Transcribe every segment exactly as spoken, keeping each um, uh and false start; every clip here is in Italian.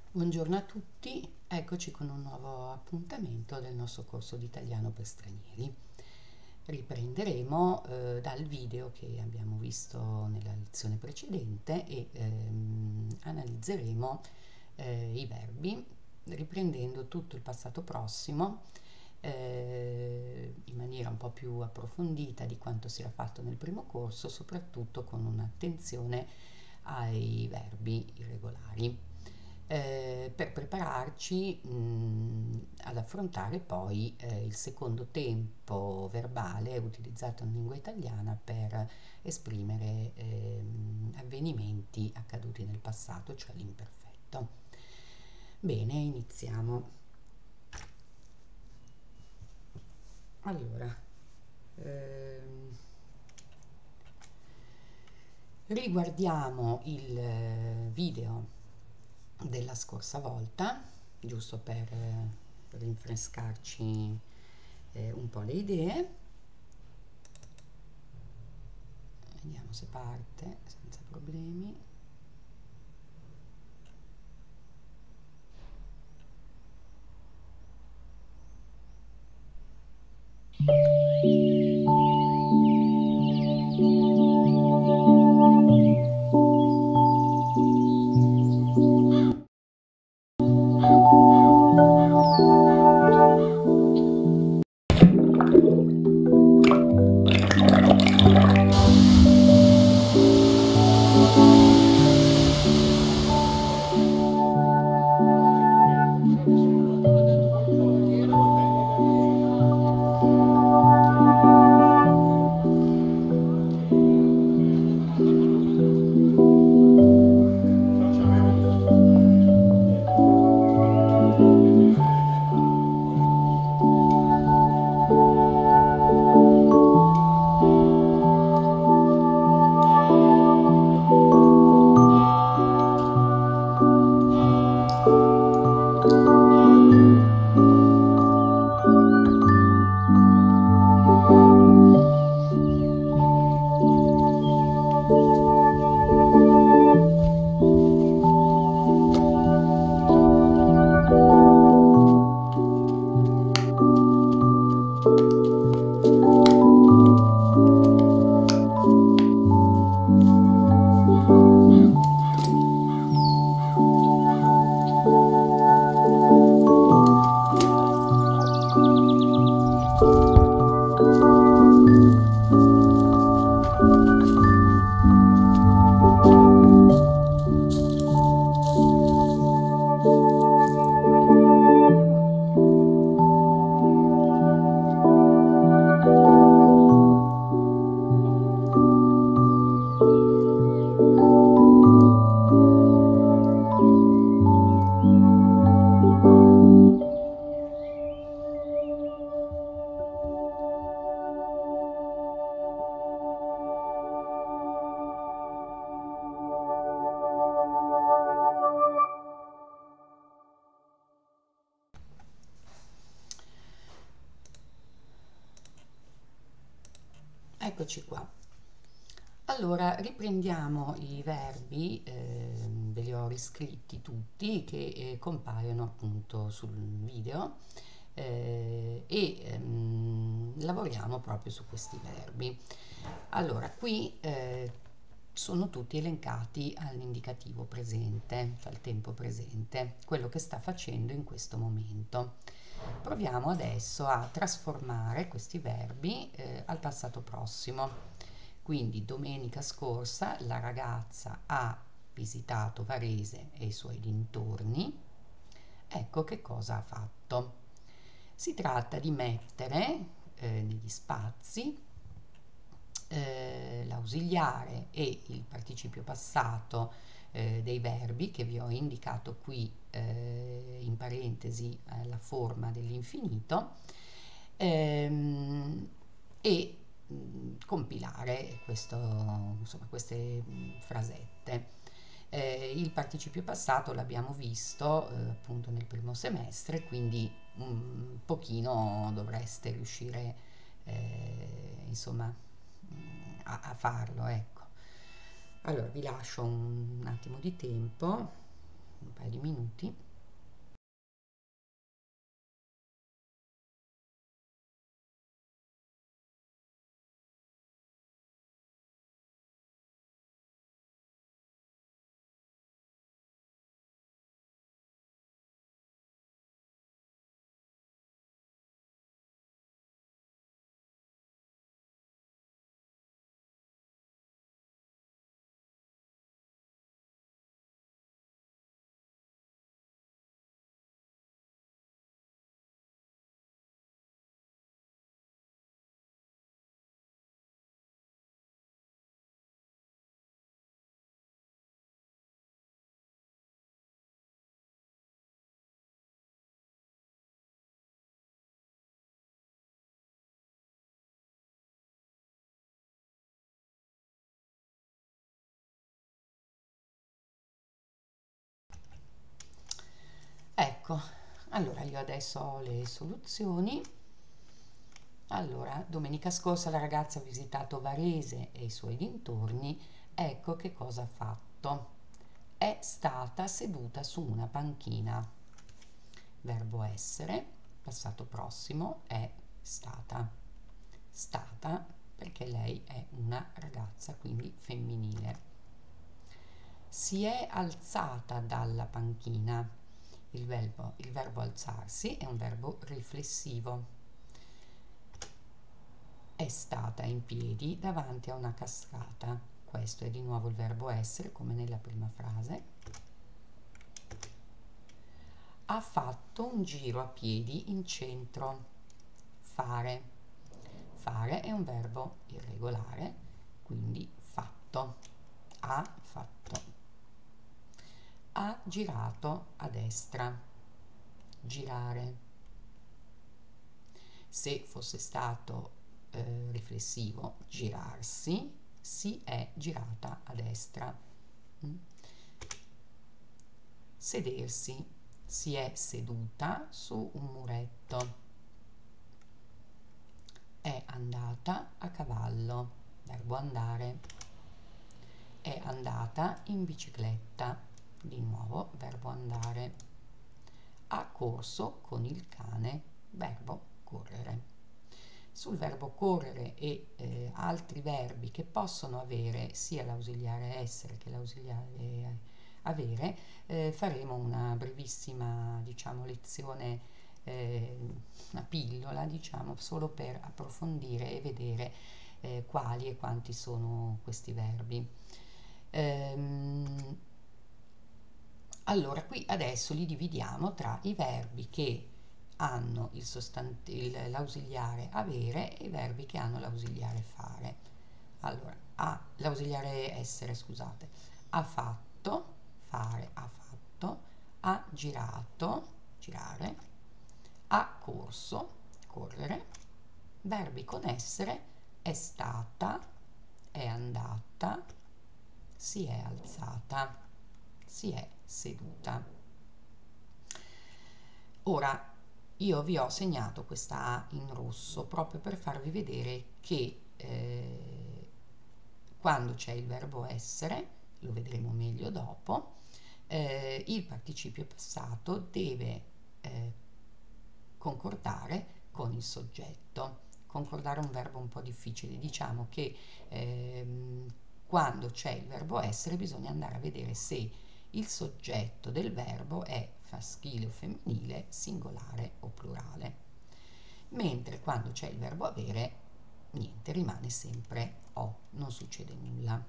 Buongiorno a tutti, eccoci con un nuovo appuntamento del nostro corso di italiano per stranieri. Riprenderemo eh, dal video che abbiamo visto nella lezione precedente e ehm, analizzeremo eh, i verbi, riprendendo tutto il passato prossimo eh, in maniera un po' più approfondita di quanto si era fatto nel primo corso, soprattutto con un'attenzione ai verbi irregolari eh, per prepararci mh, ad affrontare poi eh, il secondo tempo verbale utilizzato in lingua italiana per esprimere ehm, avvenimenti accaduti nel passato, cioè l'imperfetto. Bene, iniziamo. Allora, ehm, riguardiamo il eh, video della scorsa volta, giusto per eh, rinfrescarci eh, un po' le idee. Vediamo se parte senza problemi. Eccoci qua. Allora, riprendiamo i verbi, eh, ve li ho riscritti tutti, che eh, compaiono appunto sul video eh, e ehm, lavoriamo proprio su questi verbi. Allora, qui eh, sono tutti elencati all'indicativo presente, cioè al tempo presente, quello che sta facendo in questo momento. Proviamo adesso a trasformare questi verbi eh, al passato prossimo. Quindi domenica scorsa la ragazza ha visitato Varese e i suoi dintorni. Ecco che cosa ha fatto. Si tratta di mettere eh, negli spazi eh, l'ausiliare e il participio passato eh, dei verbi che vi ho indicato qui eh, in parentesi eh, la forma dell'infinito ehm, e mh, compilare questo, insomma, queste mh, frasette. Eh, il participio passato l'abbiamo visto eh, appunto nel primo semestre, quindi un pochino dovreste riuscire eh, insomma a, a farlo, ecco. Allora vi lascio un, un attimo di tempo un paio di minuti. Ecco, allora io adesso ho le soluzioni. Allora, domenica scorsa la ragazza ha visitato Varese e i suoi dintorni. Ecco che cosa ha fatto. È stata seduta su una panchina. Verbo essere, passato prossimo, è stata. Stata perché lei è una ragazza, quindi femminile. Si è alzata dalla panchina. Il verbo, il verbo alzarsi è un verbo riflessivo. È stata in piedi davanti a una cascata. Questo è di nuovo il verbo essere, come nella prima frase. Ha fatto un giro a piedi in centro. Fare. Fare è un verbo irregolare, quindi fatto. Ha fatto. Ha girato a destra. Girare. Se fosse stato eh, riflessivo, girarsi, si è girata a destra. Mm. Sedersi, si è seduta su un muretto. È andata a cavallo, verbo andare. È andata in bicicletta, di nuovo verbo andare. Ha corso con il cane, verbo correre. Sul verbo correre e eh, altri verbi che possono avere sia l'ausiliare essere che l'ausiliare avere, eh, faremo una brevissima, diciamo, lezione, eh, una pillola, diciamo, solo per approfondire e vedere eh, quali e quanti sono questi verbi. Ehm, allora, qui adesso li dividiamo tra i verbi che hanno il sostant- il- l'ausiliare avere e i verbi che hanno l'ausiliare fare. Allora, ha l'ausiliare essere, scusate, ha fatto, fare, ha fatto, ha girato, girare, ha corso, correre, verbi con essere, è stata, è andata, si è alzata, si è seduta. Ora, io vi ho segnato questa A in rosso proprio per farvi vedere che eh, quando c'è il verbo essere, lo vedremo meglio dopo, eh, il participio passato deve eh, concordare con il soggetto. Concordare è un verbo un po' difficile, diciamo che ehm, quando c'è il verbo essere bisogna andare a vedere se il soggetto del verbo è maschile o femminile, singolare o plurale, mentre quando c'è il verbo avere, niente, rimane sempre o, non succede nulla.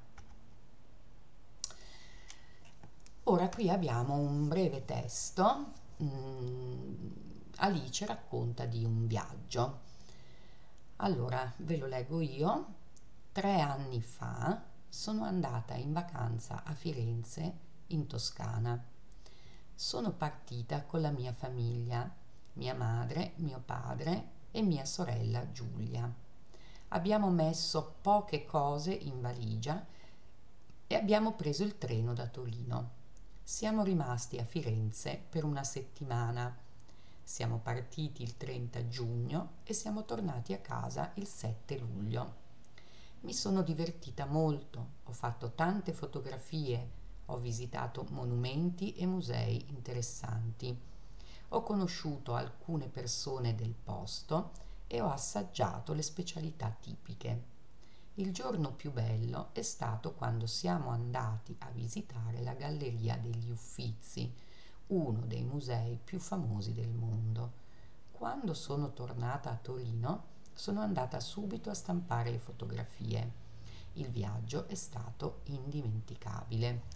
Ora qui abbiamo un breve testo. mm, Alice racconta di un viaggio. Allora, ve lo leggo io. Tre anni fa sono andata in vacanza a Firenze, in Toscana. Sono partita con la mia famiglia, mia madre, mio padre e mia sorella Giulia. Abbiamo messo poche cose in valigia e abbiamo preso il treno da Torino. Siamo rimasti a Firenze per una settimana. Siamo partiti il trenta giugno e siamo tornati a casa il sette luglio. Mi sono divertita molto, ho fatto tante fotografie, ho visitato monumenti e musei interessanti, ho conosciuto alcune persone del posto e ho assaggiato le specialità tipiche. Il giorno più bello è stato quando siamo andati a visitare la Galleria degli Uffizi, uno dei musei più famosi del mondo. Quando sono tornata a Torino, sono andata subito a stampare le fotografie. Il viaggio è stato indimenticabile.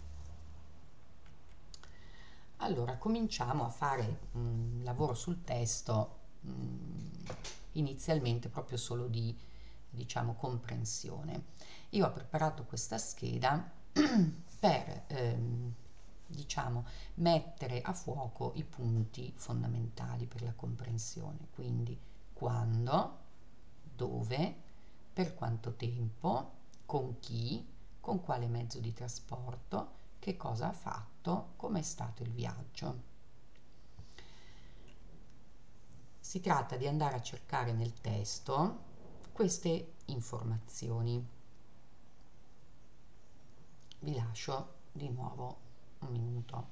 Allora, cominciamo a fare un lavoro sul testo, mh, inizialmente proprio solo di, diciamo, comprensione. Io ho preparato questa scheda per, ehm, diciamo, mettere a fuoco i punti fondamentali per la comprensione, quindi quando, dove, per quanto tempo, con chi, con quale mezzo di trasporto, che cosa ha fatto, com'è stato il viaggio. Si tratta di andare a cercare nel testo queste informazioni. Vi lascio di nuovo un minuto.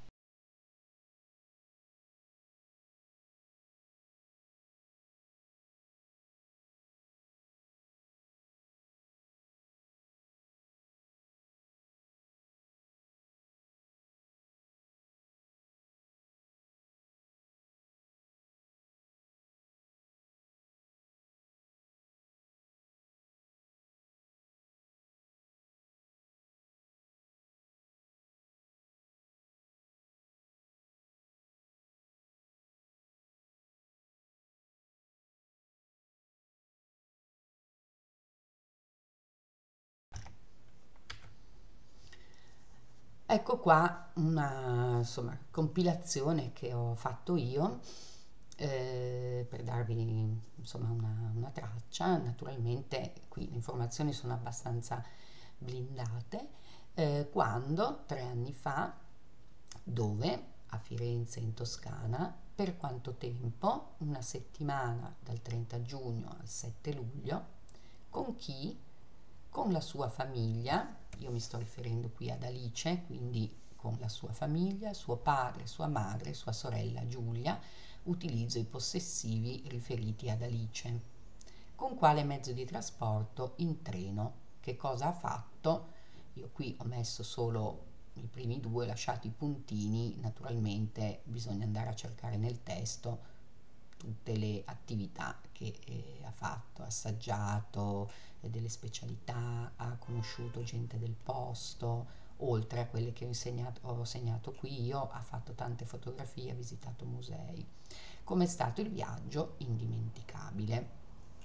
Ecco qua una, insomma, compilazione che ho fatto io, eh, per darvi, insomma, una, una traccia. Naturalmente qui le informazioni sono abbastanza blindate. Eh, quando, tre anni fa, dove, a Firenze in Toscana, per quanto tempo, una settimana dal trenta giugno al sette luglio, con chi, con la sua famiglia. Io mi sto riferendo qui ad Alice, quindi con la sua famiglia, suo padre, sua madre, sua sorella Giulia. Utilizzo i possessivi riferiti ad Alice. Con quale mezzo di trasporto? In treno. Che cosa ha fatto? Io qui ho messo solo i primi due, lasciato i puntini. Naturalmente bisogna andare a cercare nel testo tutte le attività che eh, ha fatto, ha assaggiato eh, delle specialità, ha conosciuto gente del posto, oltre a quelle che ho, insegnato, ho segnato qui io, ha fatto tante fotografie, ha visitato musei. Com'è stato il viaggio? Indimenticabile.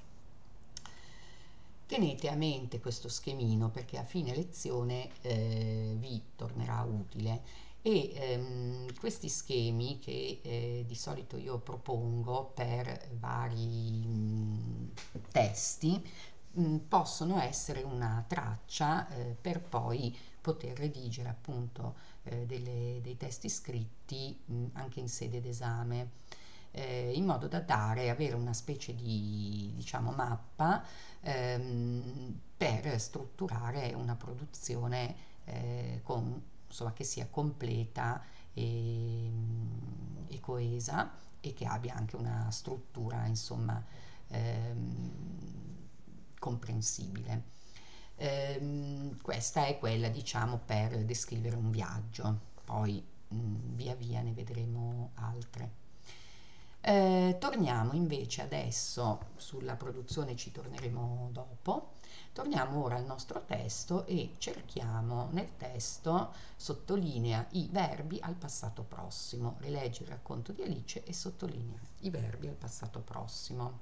Tenete a mente questo schemino perché a fine lezione eh, vi tornerà utile e ehm, questi schemi che eh, di solito io propongo per vari mh, testi mh, possono essere una traccia eh, per poi poter redigere appunto eh, delle, dei testi scritti mh, anche in sede d'esame, eh, in modo da dare, avere una specie di, diciamo, mappa ehm, per strutturare una produzione eh, con, insomma, che sia completa e, e coesa e che abbia anche una struttura, insomma, ehm, comprensibile. Ehm, questa è quella, diciamo, per descrivere un viaggio, poi mh, via via ne vedremo altre. Eh, torniamo invece adesso sulla produzione, ci torneremo dopo. Torniamo ora al nostro testo e cerchiamo nel testo, sottolinea i verbi al passato prossimo. Rilegge il racconto di Alice e sottolinea i verbi al passato prossimo.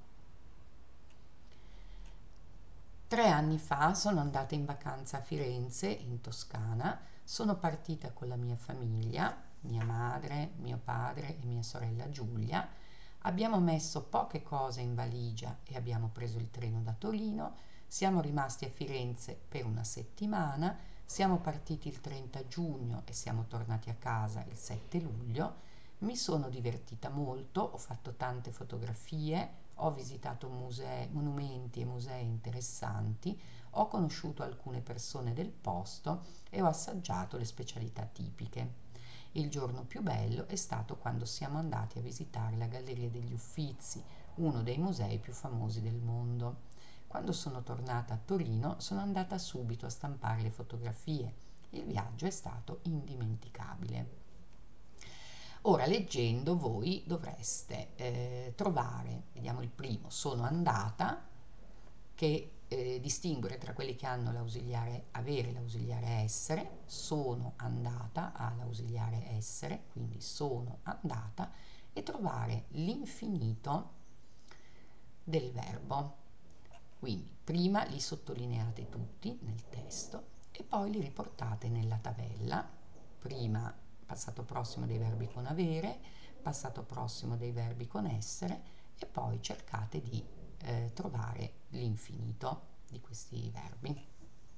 Tre anni fa sono andata in vacanza a Firenze, in Toscana. Sono partita con la mia famiglia, mia madre, mio padre e mia sorella Giulia. Abbiamo messo poche cose in valigia e abbiamo preso il treno da Torino. Siamo rimasti a Firenze per una settimana. Siamo partiti il trenta giugno e siamo tornati a casa il sette luglio. Mi sono divertita molto, ho fatto tante fotografie, ho visitato musei, monumenti e musei interessanti, ho conosciuto alcune persone del posto e ho assaggiato le specialità tipiche. Il giorno più bello è stato quando siamo andati a visitare la Galleria degli Uffizi, uno dei musei più famosi del mondo. Quando sono tornata a Torino sono andata subito a stampare le fotografie. Il viaggio è stato indimenticabile. Ora, leggendo, voi dovreste eh, trovare, vediamo il primo, sono andata, che eh, distinguere tra quelli che hanno l'ausiliare avere e l'ausiliare essere. Sono andata all'ausiliare essere, quindi sono andata, e trovare l'infinito del verbo. Quindi prima li sottolineate tutti nel testo e poi li riportate nella tabella. Prima passato prossimo dei verbi con avere, passato prossimo dei verbi con essere, e poi cercate di eh, trovare l'infinito di questi verbi.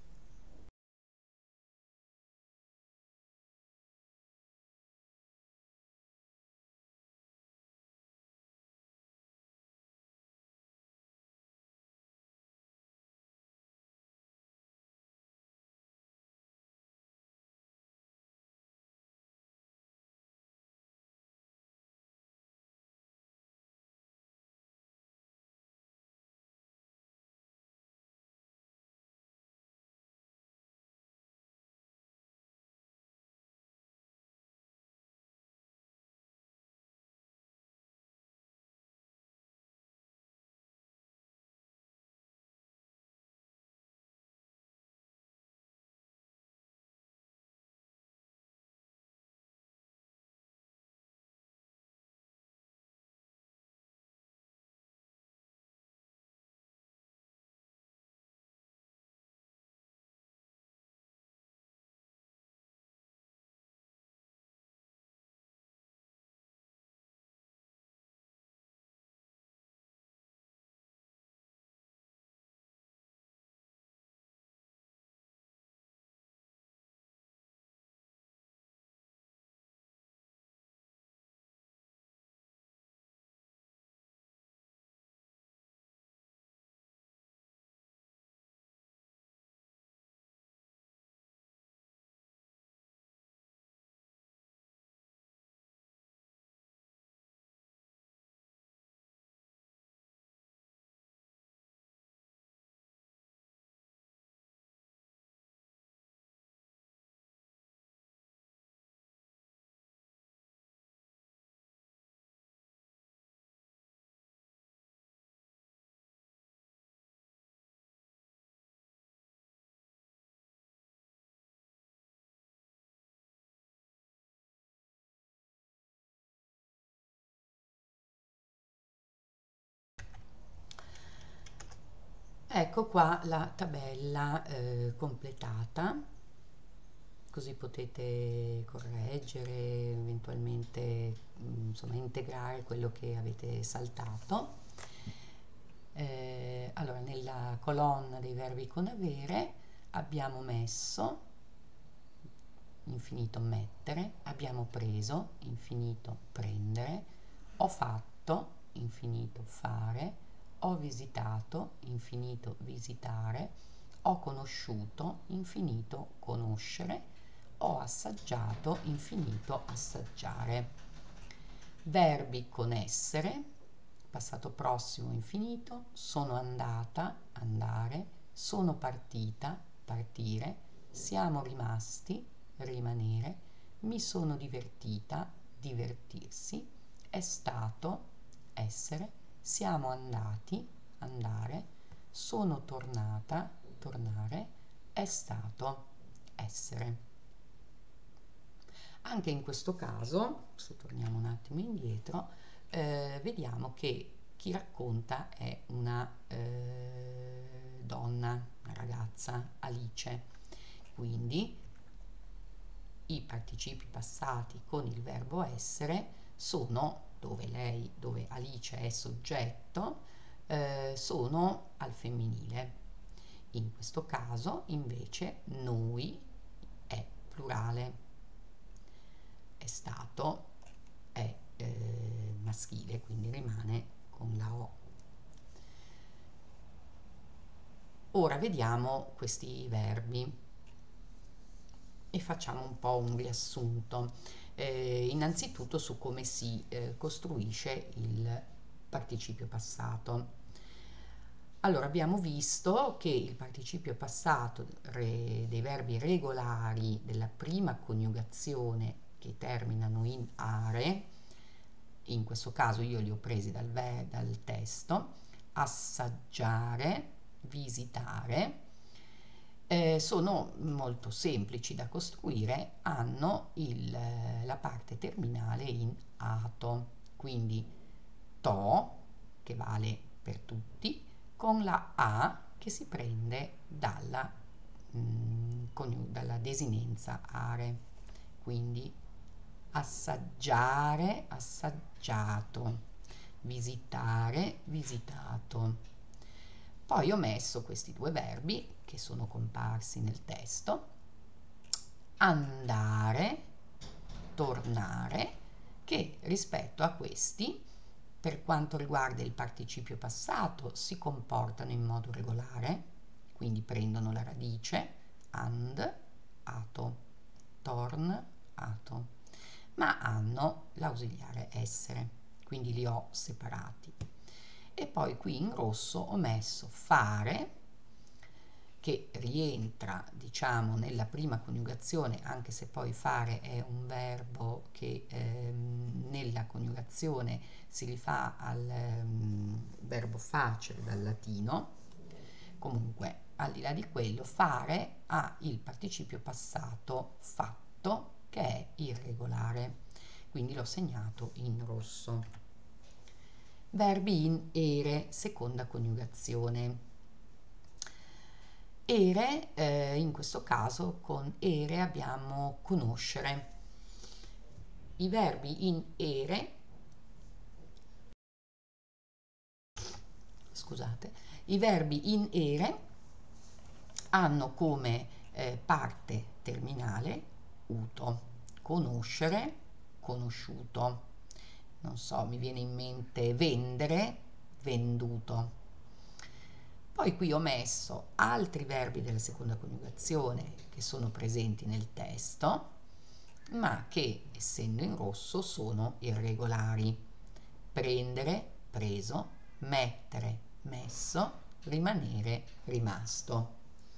Ecco qua la tabella eh, completata, così potete correggere, eventualmente mh, insomma, integrare quello che avete saltato. Eh, allora, nella colonna dei verbi con avere abbiamo messo, infinito mettere, abbiamo preso, infinito prendere, ho fatto, infinito fare, ho visitato, infinito visitare, ho conosciuto, infinito conoscere, ho assaggiato, infinito assaggiare. Verbi con essere, passato prossimo infinito, sono andata, andare, sono partita, partire, siamo rimasti, rimanere, mi sono divertita, divertirsi, è stato, essere, siamo andati, andare, sono tornata, tornare, è stato, essere. Anche in questo caso, se torniamo un attimo indietro, eh, vediamo che chi racconta è una eh, donna, una ragazza, Alice. Quindi i participi passati con il verbo essere sono, dove lei, dove Alice è soggetto, eh, sono al femminile. In questo caso invece noi è plurale, è stato è eh, maschile, quindi rimane con la O. Ora vediamo questi verbi e facciamo un po' un riassunto. Eh, innanzitutto su come si eh, costruisce il participio passato. Allora, abbiamo visto che il participio passato re- dei verbi regolari della prima coniugazione che terminano in are, in questo caso io li ho presi dal, ve- dal testo, assaggiare, visitare, eh, sono molto semplici da costruire, hanno il, la parte terminale in ato, quindi to, che vale per tutti, con la a che si prende dalla, mm, coniu- dalla desinenza are, quindi assaggiare, assaggiato, visitare, visitato. Poi ho messo questi due verbi che sono comparsi nel testo, andare, tornare, che rispetto a questi, per quanto riguarda il participio passato, si comportano in modo regolare, quindi prendono la radice, and, ato, torn, ato, ma hanno l'ausiliare essere, quindi li ho separati. E poi qui in rosso ho messo fare, che rientra, diciamo, nella prima coniugazione, anche se poi fare è un verbo che ehm, nella coniugazione si rifà al ehm, verbo facere dal latino. Comunque, al di là di quello, fare ha il participio passato fatto, che è irregolare, quindi l'ho segnato in rosso. Verbi in ere, seconda coniugazione. Ere, eh, in questo caso con ere abbiamo conoscere. I verbi in ere, scusate, i verbi in ere hanno come eh, parte terminale uto, conoscere, conosciuto. Non so, mi viene in mente vendere, venduto. Poi qui ho messo altri verbi della seconda coniugazione che sono presenti nel testo, ma che, essendo in rosso, sono irregolari. Prendere, preso, mettere, messo, rimanere, rimasto.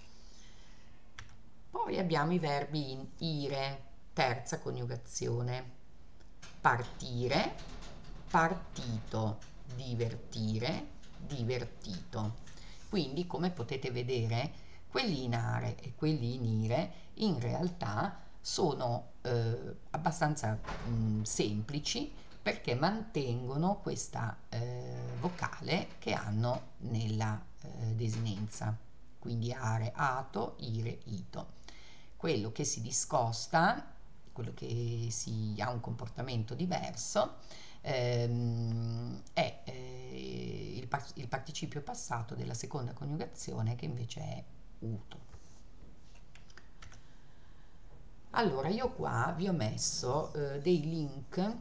Poi abbiamo i verbi in ire, terza coniugazione. Partire, partito, divertire, divertito. Quindi, come potete vedere, quelli in are e quelli in ire in realtà sono eh, abbastanza mh, semplici, perché mantengono questa eh, vocale che hanno nella eh, desinenza, quindi are, ato, ire, ito. Quello che si discosta, quello che si ha un comportamento diverso, ehm, è eh, il, par- il participio passato della seconda coniugazione, che invece è uto. Allora, io qua vi ho messo eh, dei link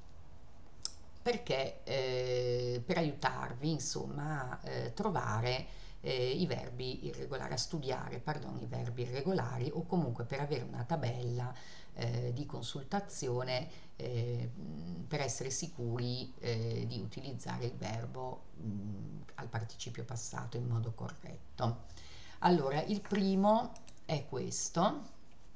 perché eh, per aiutarvi, insomma, a eh, trovare eh, i verbi irregolari, a studiare, pardon, i verbi irregolari, o comunque per avere una tabella eh, di consultazione eh, per essere sicuri eh, di utilizzare il verbo mh, al participio passato in modo corretto. Allora, il primo è questo.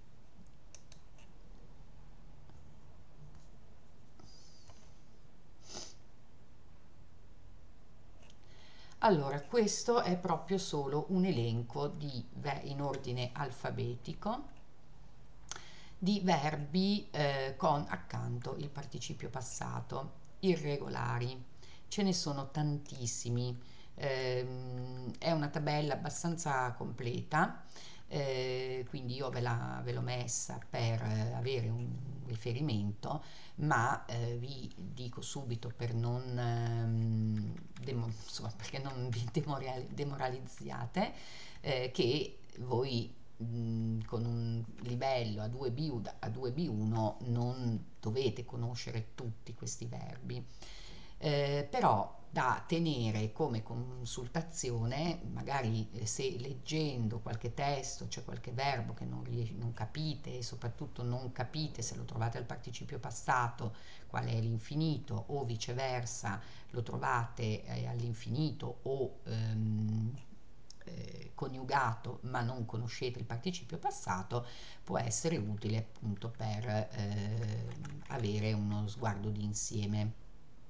Allora, questo è proprio solo un elenco di, in ordine alfabetico, di verbi eh, con accanto il participio passato, irregolari. Ce ne sono tantissimi, ehm, è una tabella abbastanza completa, eh, quindi io ve, la, ve l'ho messa per eh, avere un riferimento, ma eh, vi dico subito, per non, ehm, demo, insomma, perché non vi demoralizziate, eh, che voi mh, con un livello A due B, A due B uno non dovete conoscere tutti questi verbi, eh, però da tenere come consultazione, magari eh, se leggendo qualche testo c'è qualche verbo che non, ries- non capite, e soprattutto non capite se lo trovate al participio passato, qual è l'infinito, o viceversa lo trovate eh, all'infinito o ehm, eh, coniugato ma non conoscete il participio passato, può essere utile appunto per eh, avere uno sguardo d'insieme.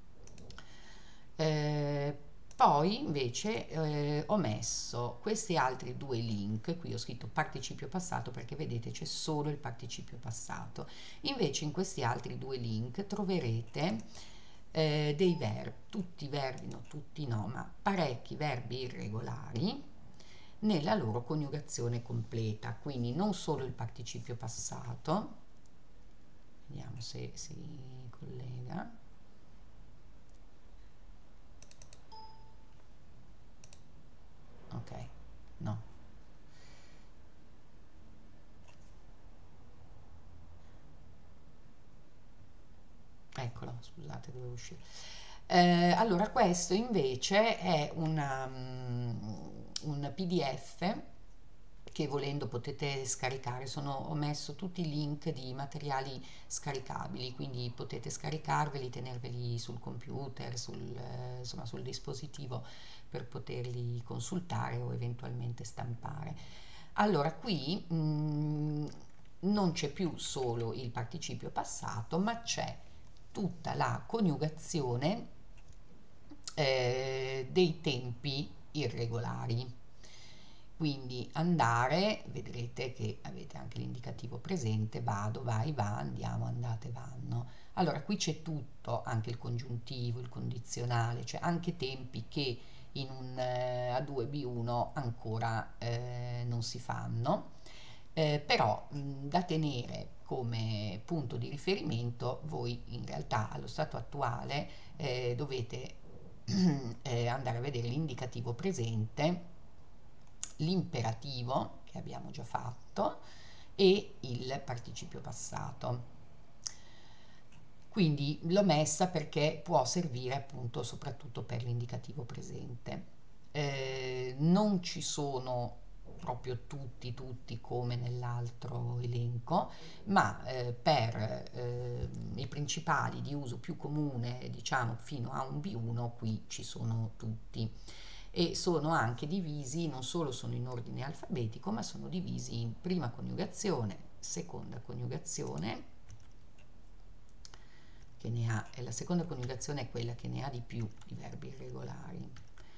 Eh, Poi invece eh, ho messo questi altri due link, qui ho scritto participio passato perché vedete c'è solo il participio passato, invece in questi altri due link troverete eh, dei verbi, tutti i verbi, no tutti no, ma parecchi verbi irregolari nella loro coniugazione completa, quindi non solo il participio passato, vediamo se si collega. Ok, no. Eccolo, scusate, dovevo uscire. Eh, allora, questo invece è una, mm, un P D F che volendo potete scaricare. Sono, ho messo tutti i link di materiali scaricabili, quindi potete scaricarveli, tenerveli sul computer, sul, eh, insomma, sul dispositivo per poterli consultare o eventualmente stampare. Allora, qui mh, non c'è più solo il participio passato, ma c'è tutta la coniugazione eh, dei tempi irregolari. Quindi andare, vedrete che avete anche l'indicativo presente, vado, vai, va, andiamo, andate, vanno. Allora qui c'è tutto, anche il congiuntivo, il condizionale, cioè anche tempi che in un eh, A due B uno ancora eh, non si fanno. Eh, però mh, da tenere come punto di riferimento, voi in realtà allo stato attuale eh, dovete eh, andare a vedere l'indicativo presente, l'imperativo che abbiamo già fatto e il participio passato. Quindi l'ho messa perché può servire appunto soprattutto per l'indicativo presente. Eh, non ci sono proprio tutti, tutti come nell'altro elenco, ma eh, per eh, i principali di uso più comune, diciamo fino a un B uno, qui ci sono tutti. E sono anche divisi, non solo sono in ordine alfabetico, ma sono divisi in prima coniugazione, seconda coniugazione, che ne ha, e la seconda coniugazione è quella che ne ha di più di verbi irregolari.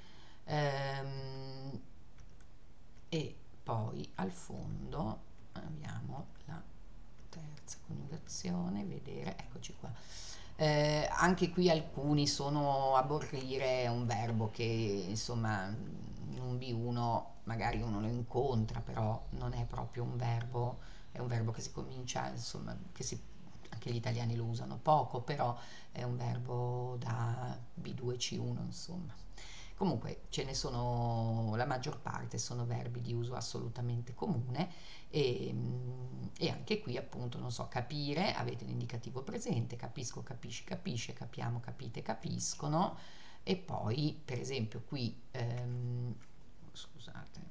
Ehm, e poi al fondo abbiamo la terza coniugazione, vedere, eccoci qua. Eh, anche qui alcuni sono aborrire, è un verbo che insomma in un B uno magari uno lo incontra, però non è proprio un verbo, è un verbo che si comincia, insomma, che si, anche gli italiani lo usano poco, però è un verbo da B due C uno, insomma. Comunque ce ne sono, la maggior parte sono verbi di uso assolutamente comune e, e anche qui appunto, non so, capire, avete l'indicativo presente, capisco, capisci, capisce, capiamo, capite, capiscono, e poi per esempio qui, ehm, scusate,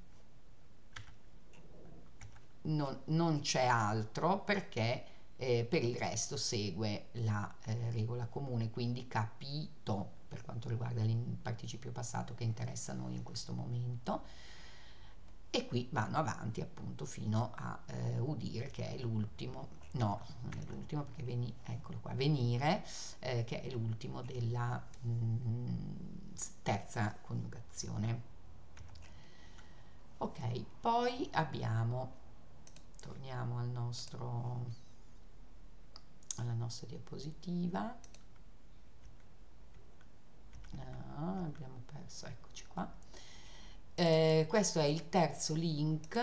non, non c'è altro perché eh, per il resto segue la eh, regola comune, quindi capito per quanto riguarda il participio passato che interessa a noi in questo momento, e qui vanno avanti appunto fino a eh, udire, che è l'ultimo, no, non è l'ultimo perché veni, eccolo qua, venire, eh, che è l'ultimo della mh, terza coniugazione. Ok, poi abbiamo, torniamo al nostro, alla nostra diapositiva. No, abbiamo perso, eccoci qua. Eh, questo è il terzo link.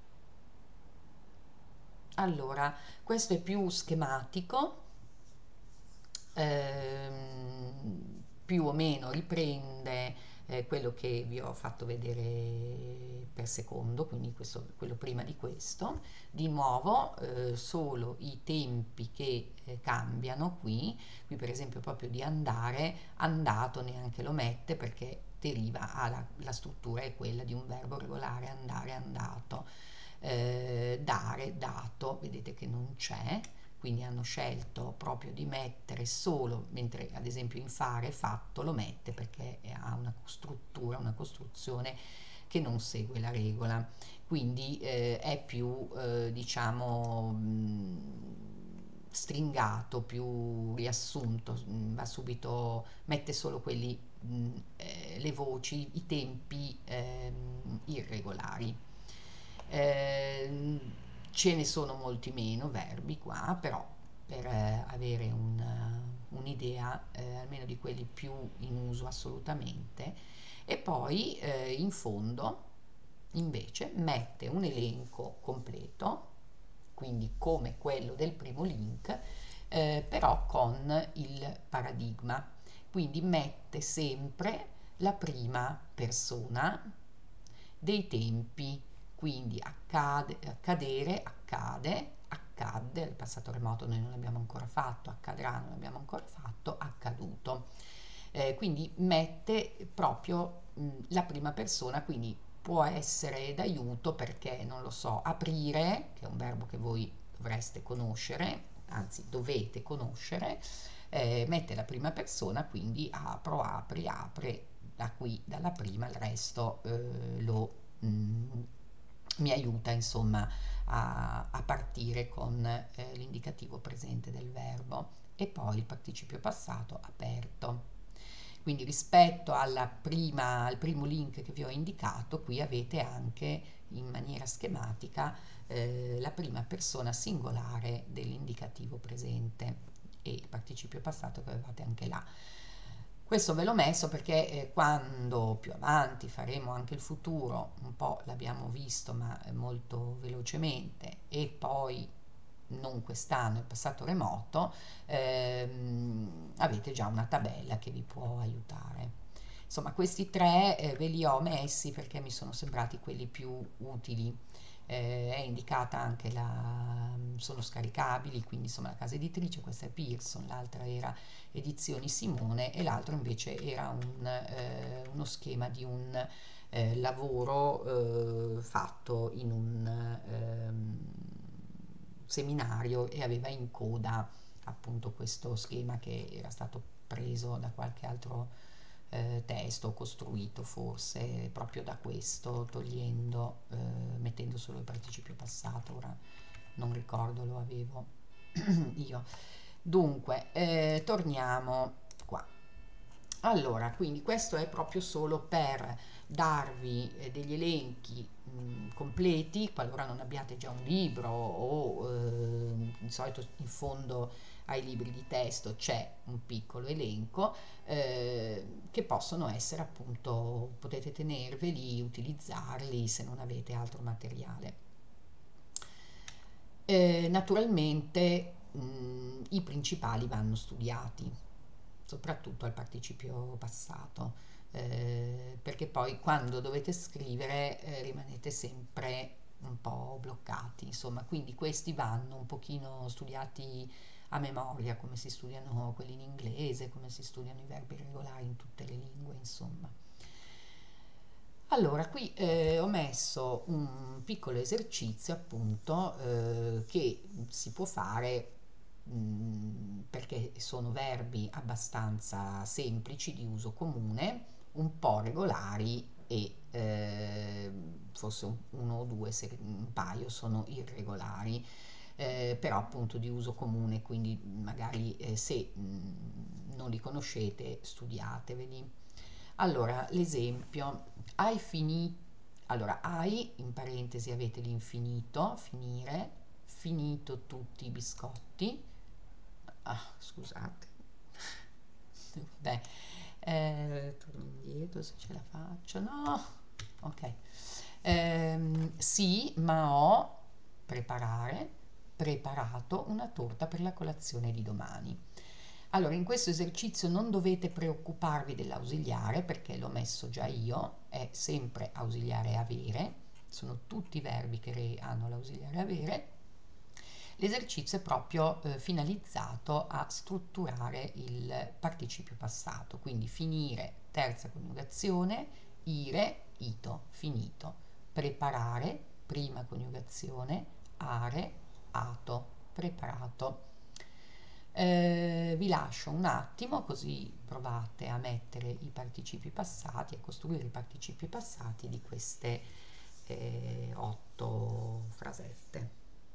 Allora, questo è più schematico, ehm, più o meno riprende eh, quello che vi ho fatto vedere per secondo, quindi questo, quello prima di questo. Di nuovo eh, solo i tempi che eh, cambiano qui, qui per esempio proprio di andare, andato neanche lo mette perché deriva alla la struttura è quella di un verbo regolare, andare, andato, eh, dare, dato, vedete che non c'è, quindi hanno scelto proprio di mettere solo, mentre ad esempio in fare, fatto, lo mette perché ha una struttura, una costruzione che non segue la regola, quindi eh, è più eh, diciamo mh, stringato, più riassunto, mh, va subito, mette solo quelli, mh, eh, le voci, i tempi ehm, irregolari. Eh, Ce ne sono molti meno verbi qua, però per eh, avere un, un'idea eh, almeno di quelli più in uso assolutamente. E poi eh, in fondo invece mette un elenco completo, quindi come quello del primo link, eh, però con il paradigma. Quindi mette sempre la prima persona dei tempi, quindi accade, accadere, accade, accadde, il passato remoto noi non l'abbiamo ancora fatto, accadrà non l'abbiamo ancora fatto, accaduto. Eh, quindi mette proprio mh, la prima persona, quindi può essere d'aiuto perché, non lo so, aprire, che è un verbo che voi dovreste conoscere, anzi dovete conoscere, eh, mette la prima persona, quindi apro, apri, apre, da qui, dalla prima, il resto eh, lo mh, mi aiuta insomma a, a partire con eh, l'indicativo presente del verbo e poi il participio passato aperto. Quindi rispetto alla prima, al primo link che vi ho indicato, qui avete anche in maniera schematica eh, la prima persona singolare dell'indicativo presente e il participio passato che avevate anche là. Questo ve l'ho messo perché eh, quando più avanti faremo anche il futuro, un po' l'abbiamo visto ma molto velocemente, e poi non quest'anno, il passato remoto, ehm, avete già una tabella che vi può aiutare. Insomma, questi tre eh, ve li ho messi perché mi sono sembrati quelli più utili. Eh, è indicata anche la, sono scaricabili, quindi insomma la casa editrice, questa è Pearson, l'altra era Edizioni Simone e l'altro invece era un, eh, uno schema di un eh, lavoro eh, fatto in un ehm, seminario e aveva in coda appunto questo schema che era stato preso da qualche altro eh, testo, costruito forse proprio da questo, togliendo, eh, mettendo solo il participio passato, ora non ricordo, lo avevo io. Dunque, eh, torniamo qua. Allora, quindi questo è proprio solo per darvi eh, degli elenchi mh, completi, qualora non abbiate già un libro o eh, di solito in fondo ai libri di testo c'è un piccolo elenco eh, che possono essere appunto, potete tenerveli, utilizzarli se non avete altro materiale. Eh, naturalmente mh, i principali vanno studiati, soprattutto al participio passato, eh, perché poi quando dovete scrivere eh, rimanete sempre un po' bloccati, insomma, quindi questi vanno un pochino studiati a memoria, come si studiano quelli in inglese, come si studiano i verbi regolari in tutte le lingue, insomma. Allora, qui eh, ho messo un piccolo esercizio appunto eh, che si può fare mh, perché sono verbi abbastanza semplici di uso comune, un po' regolari e eh, forse un, uno o due, se un paio sono irregolari, eh, però appunto di uso comune, quindi magari eh, se mh, non li conoscete studiateveli. Allora, l'esempio, hai finito, allora hai, in parentesi avete l'infinito, finire, finito tutti i biscotti, ah, scusate, beh, eh, torno indietro se ce la faccio, no, ok, Ehm, sì, ma ho, preparare, preparato una torta per la colazione di domani. Allora, in questo esercizio non dovete preoccuparvi dell'ausiliare perché l'ho messo già io, è sempre ausiliare avere, sono tutti verbi che re- hanno l'ausiliare avere. L'esercizio è proprio eh, finalizzato a strutturare il participio passato, quindi finire, terza coniugazione, ire, ito, finito. Preparare, prima coniugazione, are, ato, preparato. Eh, vi lascio un attimo così provate a mettere i participi passati, a costruire i participi passati di queste eh, otto frasette.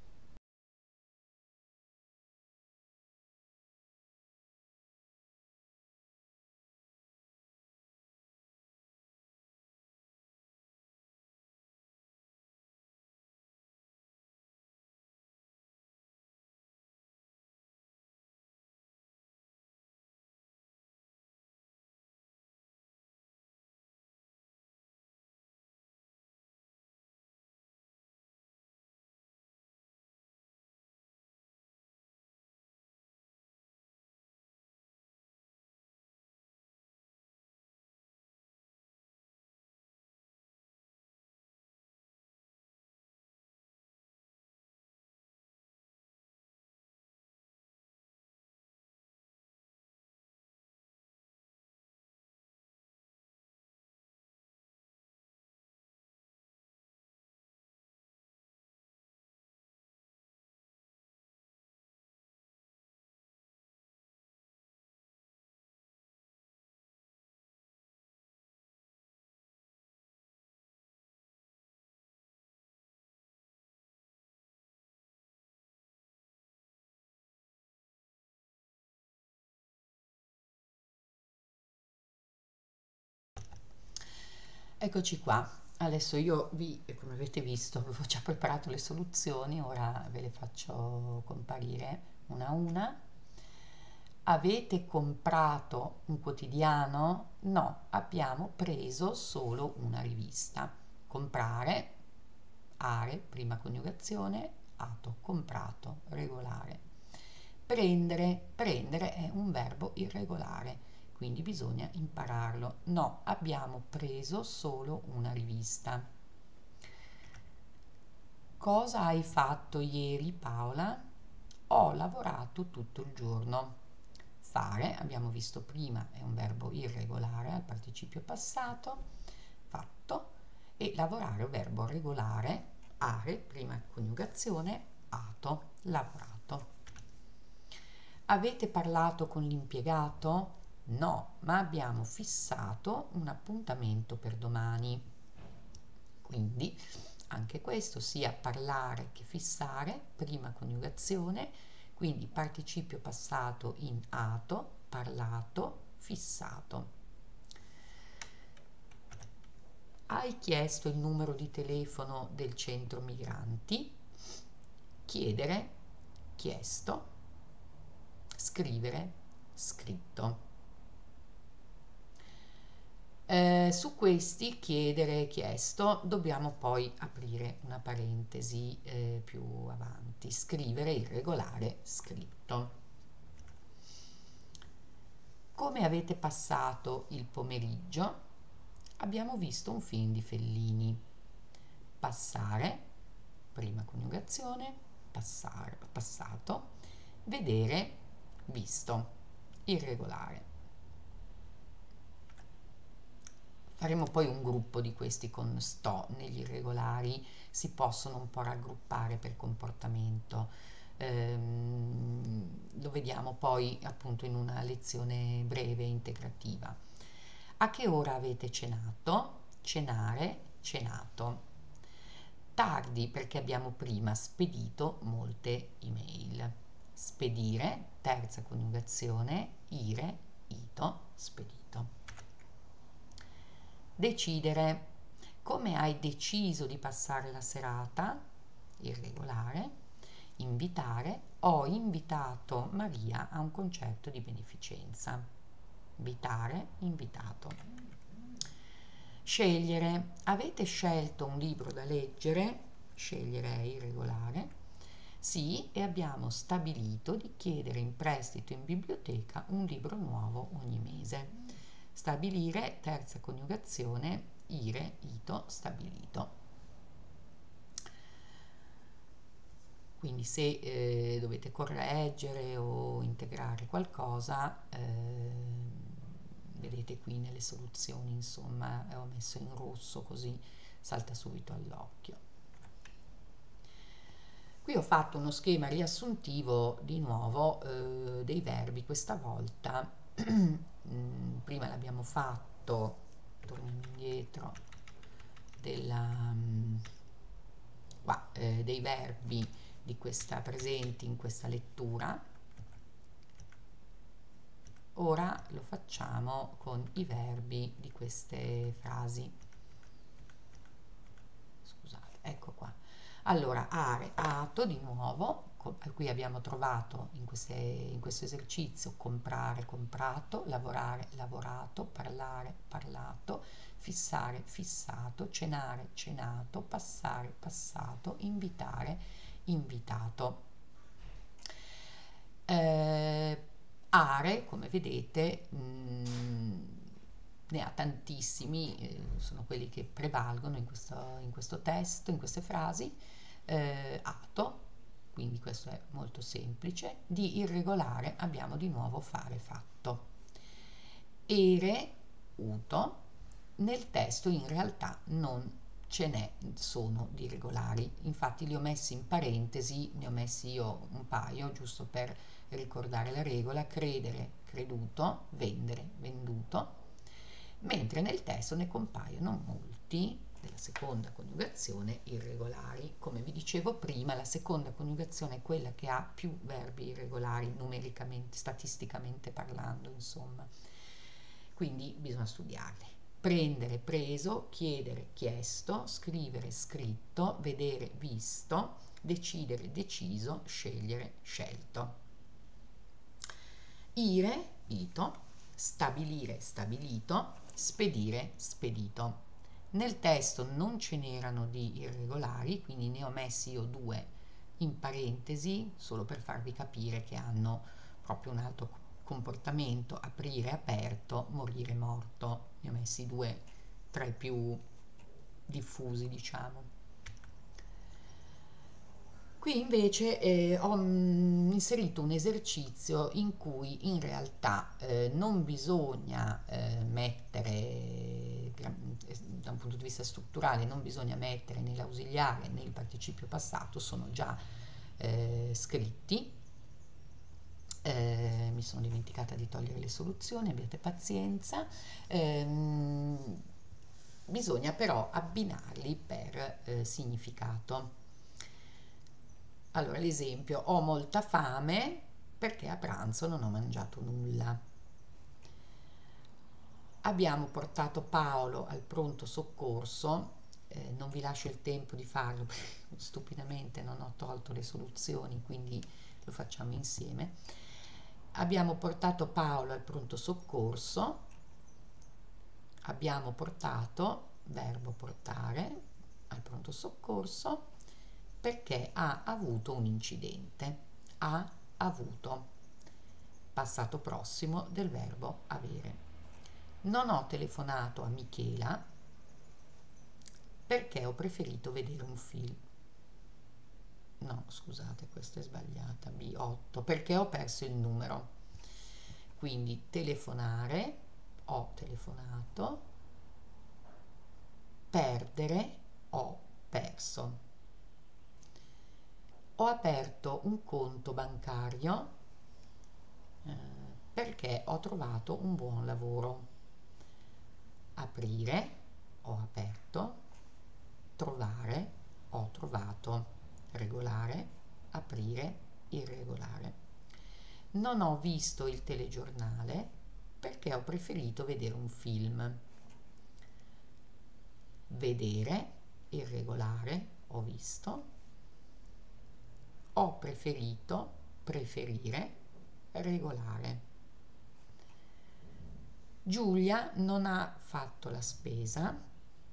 Eccoci qua, adesso io vi, come avete visto, avevo già preparato le soluzioni, ora ve le faccio comparire una a una. Avete comprato un quotidiano? No, abbiamo preso solo una rivista. Comprare, are, prima coniugazione, ato, comprato, regolare. Prendere, prendere è un verbo irregolare, quindi bisogna impararlo. No, abbiamo preso solo una rivista. Cosa hai fatto ieri, Paola? Ho lavorato tutto il giorno. Fare, abbiamo visto prima, è un verbo irregolare al participio passato, fatto, e lavorare è un verbo regolare, are, prima coniugazione, ato, lavorato. Avete parlato con l'impiegato? No, ma abbiamo fissato un appuntamento per domani. Quindi anche questo, sia parlare che fissare, prima coniugazione, quindi participio passato in ato, parlato, fissato. Hai chiesto il numero di telefono del centro migranti? Chiedere, chiesto, scrivere, scritto. Eh, su questi chiedere e chiesto dobbiamo poi aprire una parentesi eh, più avanti, scrivere irregolare, scritto. Come avete passato il pomeriggio? Abbiamo visto un film di Fellini. Passare, prima coniugazione, passare, passato, vedere, visto, irregolare. Faremo poi un gruppo di questi con sto negli irregolari, si possono un po' raggruppare per comportamento. Ehm, lo vediamo poi appunto in una lezione breve integrativa. A che ora avete cenato? Cenare, cenato. Tardi perché abbiamo prima spedito molte email. Spedire, terza coniugazione, ire, ito, spedito. Decidere. Come hai deciso di passare la serata? Irregolare. Invitare. Ho invitato Maria a un concerto di beneficenza. Invitare, invitato. Scegliere. Avete scelto un libro da leggere? Scegliere è irregolare. Sì, e abbiamo stabilito di chiedere in prestito in biblioteca un libro nuovo ogni mese. Stabilire, terza coniugazione, ire, ito, stabilito. Quindi se eh, dovete correggere o integrare qualcosa, eh, vedete qui nelle soluzioni, insomma, ho messo in rosso così salta subito all'occhio. Qui ho fatto uno schema riassuntivo di nuovo eh, dei verbi, questa volta mm, prima l'abbiamo fatto, torniamo indietro, della, mm, qua, eh, dei verbi di questa presenti in questa lettura. Ora lo facciamo con i verbi di queste frasi. Scusate, ecco qua. Allora, are, ato di nuovo, qui abbiamo trovato in, queste, in questo esercizio comprare, comprato, lavorare, lavorato, parlare, parlato, fissare, fissato, cenare, cenato, passare, passato, invitare, invitato. Eh, are, come vedete, mh, ne ha tantissimi, eh, sono quelli che prevalgono in questo, in questo testo, in queste frasi. Eh, ato, quindi questo è molto semplice. Di irregolare abbiamo di nuovo fare, fatto. Ere, uto, nel testo in realtà non ce n'è, sono di regolari, infatti li ho messi in parentesi, ne ho messi io un paio giusto per ricordare la regola: credere, creduto, vendere, venduto, mentre nel testo ne compaiono molti della seconda coniugazione irregolari. Come vi dicevo prima, la seconda coniugazione è quella che ha più verbi irregolari numericamente, statisticamente parlando, insomma. Quindi bisogna studiarli. Prendere, preso, chiedere, chiesto, scrivere, scritto, vedere, visto, decidere, deciso, scegliere, scelto. Ire, ito, stabilire, stabilito, spedire, spedito. Nel testo non ce n'erano di irregolari, quindi ne ho messi io due in parentesi, solo per farvi capire che hanno proprio un altro comportamento: aprire, aperto, morire, morto. Ne ho messi due tra i più diffusi, diciamo. Qui invece eh, ho mh, inserito un esercizio in cui in realtà eh, non bisogna eh, mettere, da un punto di vista strutturale, non bisogna mettere né l'ausiliare né il participio passato, sono già eh, scritti. Eh, mi sono dimenticata di togliere le soluzioni, abbiate pazienza. Ehm, bisogna però abbinarli per eh, significato. Allora, l'esempio: ho molta fame perché a pranzo non ho mangiato nulla. Abbiamo portato Paolo al pronto soccorso, eh, non vi lascio il tempo di farlo perché stupidamente non ho tolto le soluzioni, quindi lo facciamo insieme. Abbiamo portato Paolo al pronto soccorso, abbiamo portato, verbo portare, al pronto soccorso perché ha avuto un incidente. Ha avuto, passato prossimo del verbo avere. Non ho telefonato a Michela perché ho preferito vedere un film. No, scusate, questa è sbagliata. B otto, perché ho perso il numero. Quindi telefonare, ho telefonato, perdere, ho perso. Ho aperto un conto bancario eh, perché ho trovato un buon lavoro. Aprire, ho aperto, trovare, ho trovato, regolare, aprire, irregolare. Non ho visto il telegiornale perché ho preferito vedere un film. Vedere, irregolare, ho visto. Ho preferito, preferire, regolare. Giulia non ha fatto la spesa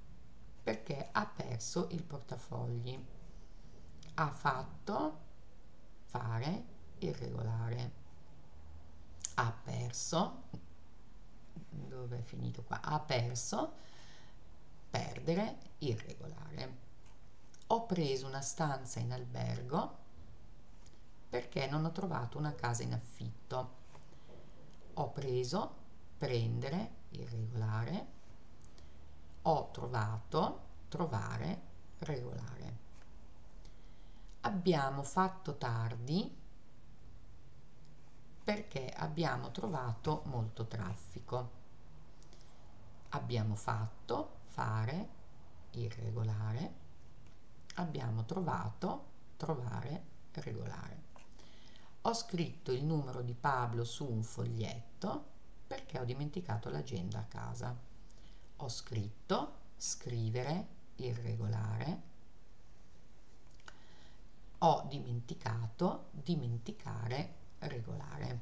perché ha perso il portafogli. Ha fatto, fare, irregolare. Ha perso, dove è finito qua? Ha perso, perdere, irregolare. Ho preso una stanza in albergo perché non ho trovato una casa in affitto. Ho preso, prendere, irregolare. Ho trovato, trovare, regolare. Abbiamo fatto tardi perché abbiamo trovato molto traffico. Abbiamo fatto, fare, irregolare. Abbiamo trovato, trovare, regolare. Ho scritto il numero di Pablo su un foglietto perché ho dimenticato l'agenda a casa. Ho scritto, scrivere, irregolare. Ho dimenticato, dimenticare, regolare.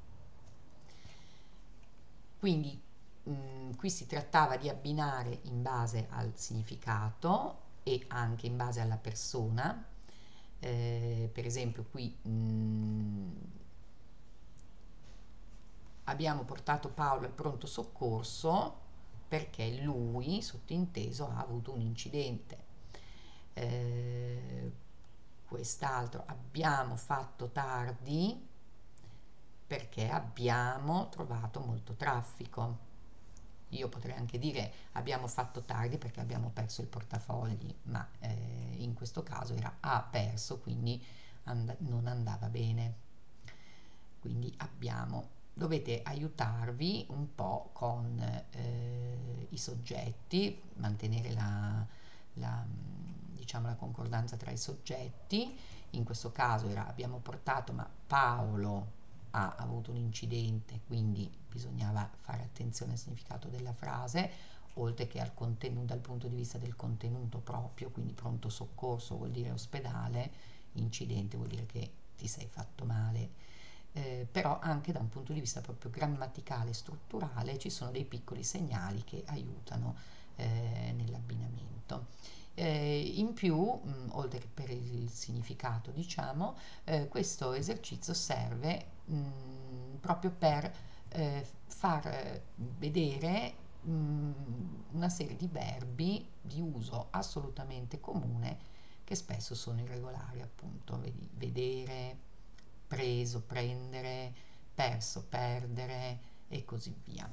Quindi mh, qui si trattava di abbinare in base al significato e anche in base alla persona. Eh, per esempio qui mh, abbiamo portato Paolo al pronto soccorso perché lui, sottinteso, ha avuto un incidente. Eh, quest'altro, abbiamo fatto tardi perché abbiamo trovato molto traffico. Io potrei anche dire abbiamo fatto tardi perché abbiamo perso il portafogli, ma eh, in questo caso era ha perso, quindi and- non andava bene. Quindi abbiamo, dovete aiutarvi un po' con eh, i soggetti, mantenere la, la, diciamo, la concordanza tra i soggetti. In questo caso era abbiamo portato, ma Paolo ha avuto un incidente, quindi bisognava fare attenzione al significato della frase, oltre che al contenuto, dal punto di vista del contenuto proprio, quindi pronto soccorso vuol dire ospedale, incidente vuol dire che ti sei fatto male. Eh, però anche da un punto di vista proprio grammaticale e strutturale ci sono dei piccoli segnali che aiutano eh, nell'abbinamento. Eh, in più, mh, oltre che per il significato, diciamo, eh, questo esercizio serve mh, proprio per eh, far eh, vedere mh, una serie di verbi di uso assolutamente comune che spesso sono irregolari, appunto, vedi, vedere, preso, prendere, perso, perdere e così via.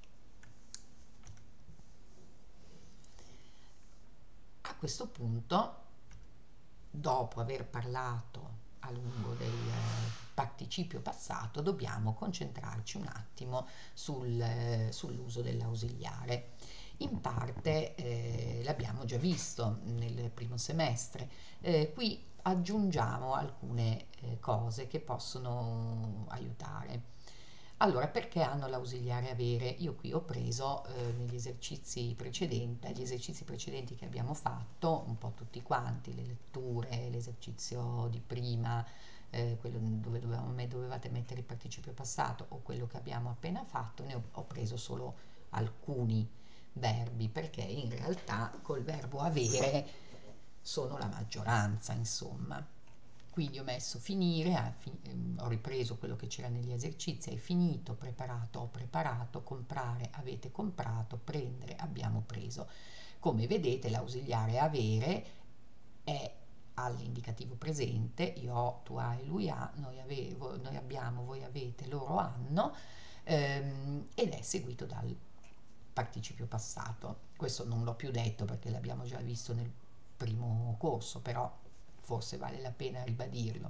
A questo punto, dopo aver parlato a lungo del participio passato, dobbiamo concentrarci un attimo sul, sull'uso dell'ausiliare. In parte eh, l'abbiamo già visto nel primo semestre. Eh, qui aggiungiamo alcune eh, cose che possono aiutare. Allora, perché hanno l'ausiliare avere? Io qui ho preso eh, negli esercizi precedenti, dagli esercizi precedenti che abbiamo fatto, un po' tutti quanti, le letture, l'esercizio di prima, eh, quello dove dovevamo, dovevate mettere il participio passato o quello che abbiamo appena fatto, ne ho, ho preso solo alcuni verbi, perché in realtà col verbo avere sono la maggioranza, insomma. Quindi ho messo finire, ho ripreso quello che c'era negli esercizi, hai finito, preparato, ho preparato, comprare, avete comprato, prendere, abbiamo preso. Come vedete l'ausiliare avere è all'indicativo presente, io ho, tu hai, lui ha, noi, avevo, noi abbiamo, voi avete, loro hanno, ehm, ed è seguito dal participio passato. Questo non l'ho più detto perché l'abbiamo già visto nel primo corso, però forse vale la pena ribadirlo.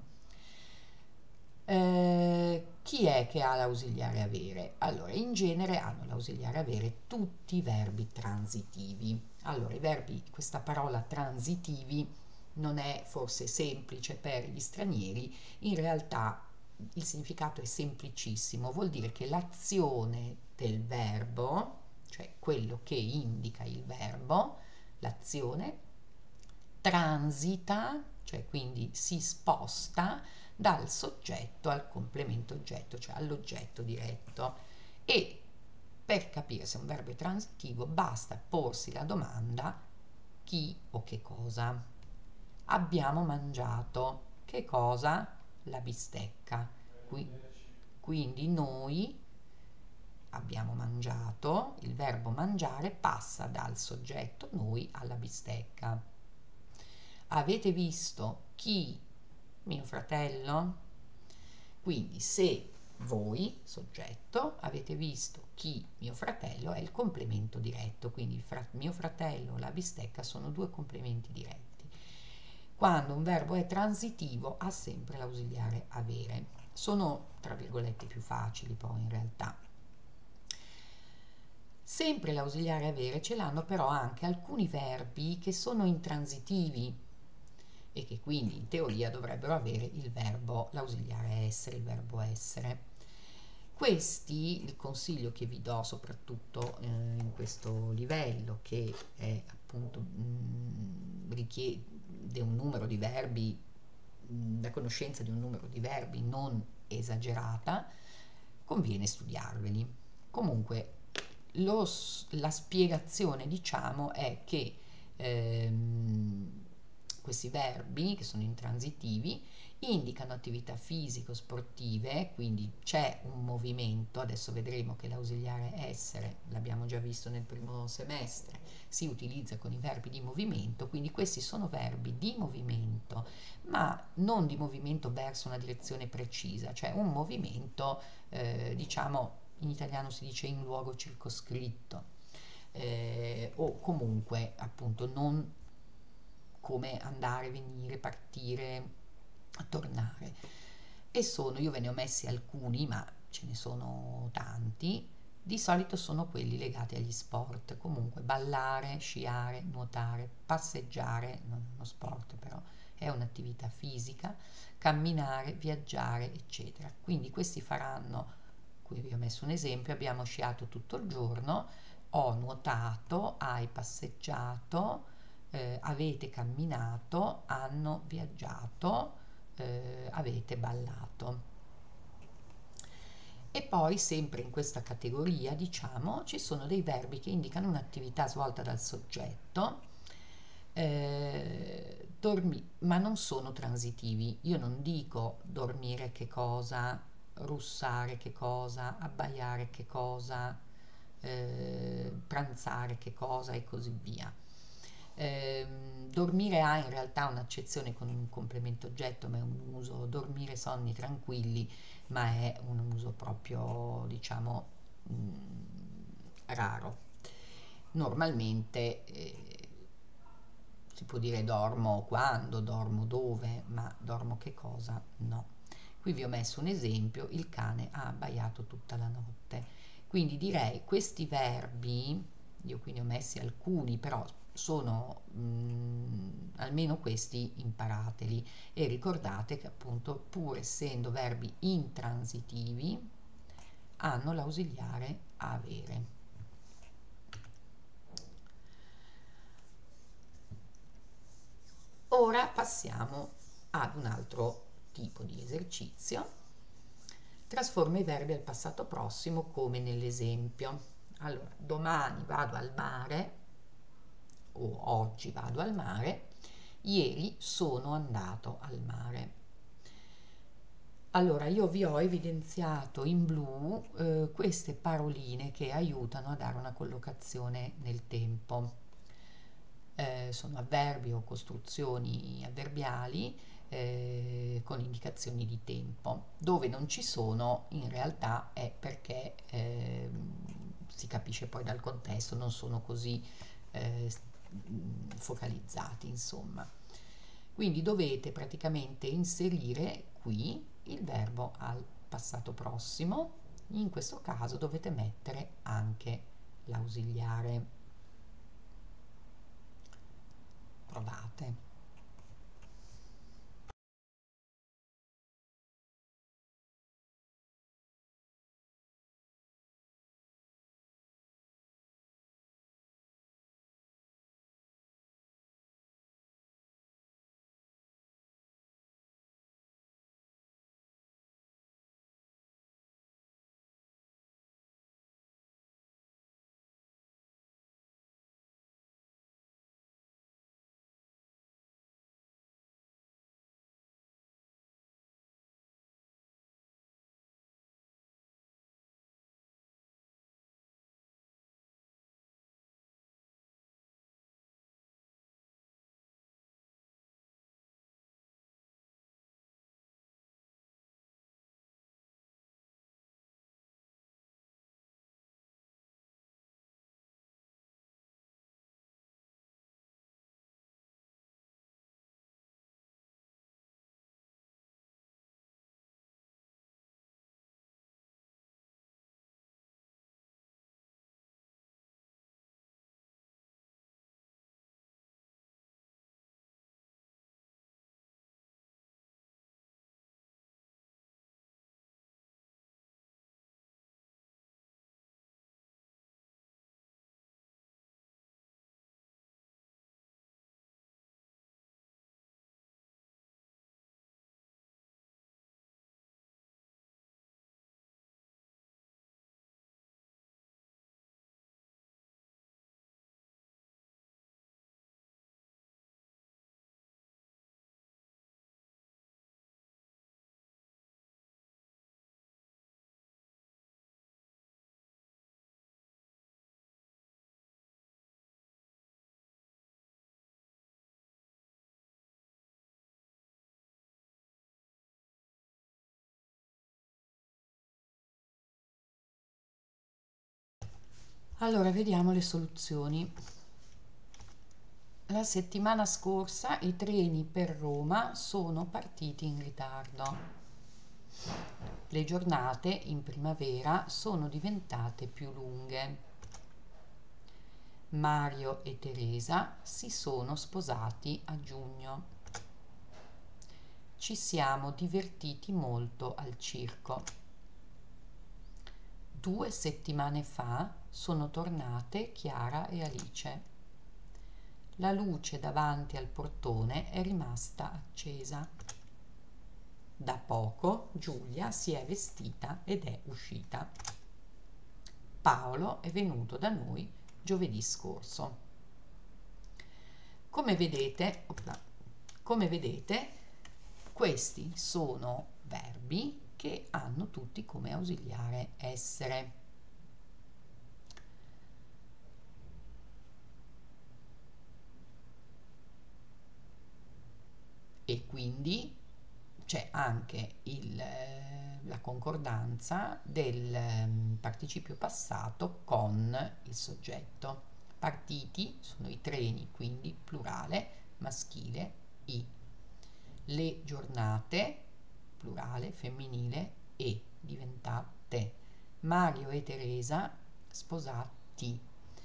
Eh, chi è che ha l'ausiliare avere? Allora, in genere hanno l'ausiliare avere tutti i verbi transitivi. Allora, i verbi, questa parola transitivi non è forse semplice per gli stranieri, in realtà il significato è semplicissimo, vuol dire che l'azione del verbo, cioè quello che indica il verbo, l'azione transita, cioè quindi si sposta dal soggetto al complemento oggetto, cioè all'oggetto diretto. E per capire se un verbo è transitivo basta porsi la domanda chi o che cosa. Abbiamo mangiato. Che cosa? la bistecca. Qui, quindi noi abbiamo mangiato, il verbo mangiare passa dal soggetto noi alla bistecca. Avete visto chi? Mio fratello? Quindi se voi, soggetto, avete visto chi, mio fratello, è il complemento diretto, quindi fra, mio fratello, la bistecca sono due complementi diretti. Quando un verbo è transitivo ha sempre l'ausiliare avere. Sono, tra virgolette, più facili poi in realtà. Sempre l'ausiliare avere ce l'hanno però anche alcuni verbi che sono intransitivi e che quindi in teoria dovrebbero avere il verbo, l'ausiliare essere, il verbo essere. Questi, il consiglio che vi do soprattutto eh, in questo livello, che è appunto mh, richiede un numero di verbi, mh, la conoscenza di un numero di verbi non esagerata, conviene studiarveli. Comunque lo, la spiegazione, diciamo, è che ehm, questi verbi, che sono intransitivi, indicano attività fisico-sportive, quindi c'è un movimento. Adesso vedremo che l'ausiliare essere, l'abbiamo già visto nel primo semestre, si utilizza con i verbi di movimento, quindi questi sono verbi di movimento, ma non di movimento verso una direzione precisa, cioè un movimento, eh, diciamo, in italiano si dice in luogo circoscritto, eh, o comunque appunto non come andare, venire, partire, tornare. E sono, io ve ne ho messi alcuni, ma ce ne sono tanti, di solito sono quelli legati agli sport, comunque ballare, sciare, nuotare, passeggiare, non è uno sport però, è un'attività fisica, camminare, viaggiare, eccetera. Quindi questi faranno, qui vi ho messo un esempio, abbiamo sciato tutto il giorno, ho nuotato, hai passeggiato, eh, avete camminato, hanno viaggiato, eh, avete ballato. E poi sempre in questa categoria, diciamo, ci sono dei verbi che indicano un'attività svolta dal soggetto, eh, dormi, ma non sono transitivi. Io non dico dormire che cosa, russare che cosa, abbaiare che cosa, eh, pranzare che cosa e così via. Eh, dormire ha in realtà un'accezione con un complemento oggetto, ma è un uso, dormire sonni tranquilli, ma è un uso proprio, diciamo, mh, raro. Normalmente eh, si può dire dormo quando, dormo dove, ma dormo che cosa? No. Qui vi ho messo un esempio, il cane ha abbaiato tutta la notte. Quindi direi questi verbi, io qui ne ho messi alcuni, però sono mh, almeno questi imparateli e ricordate che appunto pur essendo verbi intransitivi hanno l'ausiliare avere. Ora passiamo ad un altro tipo di esercizio. Trasforma i verbi al passato prossimo come nell'esempio. Allora, domani vado al mare o oggi vado al mare, ieri sono andato al mare. Allora, io vi ho evidenziato in blu eh, queste paroline che aiutano a dare una collocazione nel tempo. Eh, sono avverbi o costruzioni avverbiali eh, con indicazioni di tempo. Dove non ci sono, in realtà è perché eh, si capisce poi dal contesto, non sono così eh, focalizzati, insomma. Quindi dovete praticamente inserire qui il verbo al passato prossimo. In questo caso dovete mettere anche l'ausiliare. Provate. Allora, vediamo le soluzioni. La settimana scorsa i treni per Roma sono partiti in ritardo. Le giornate in primavera sono diventate più lunghe. Mario e Teresa si sono sposati a giugno. Ci siamo divertiti molto al circo. Due settimane fa sono tornate Chiara e Alice. La luce davanti al portone è rimasta accesa. Da poco Giulia si è vestita ed è uscita. Paolo è venuto da noi giovedì scorso. Come vedete, opla, come vedete, questi sono verbi che hanno tutti come ausiliare essere. E quindi c'è anche il, la concordanza del participio passato con il soggetto. Partiti sono i treni, quindi plurale, maschile, i. Le giornate, plurale, femminile, e, diventate. Mario e Teresa sposati.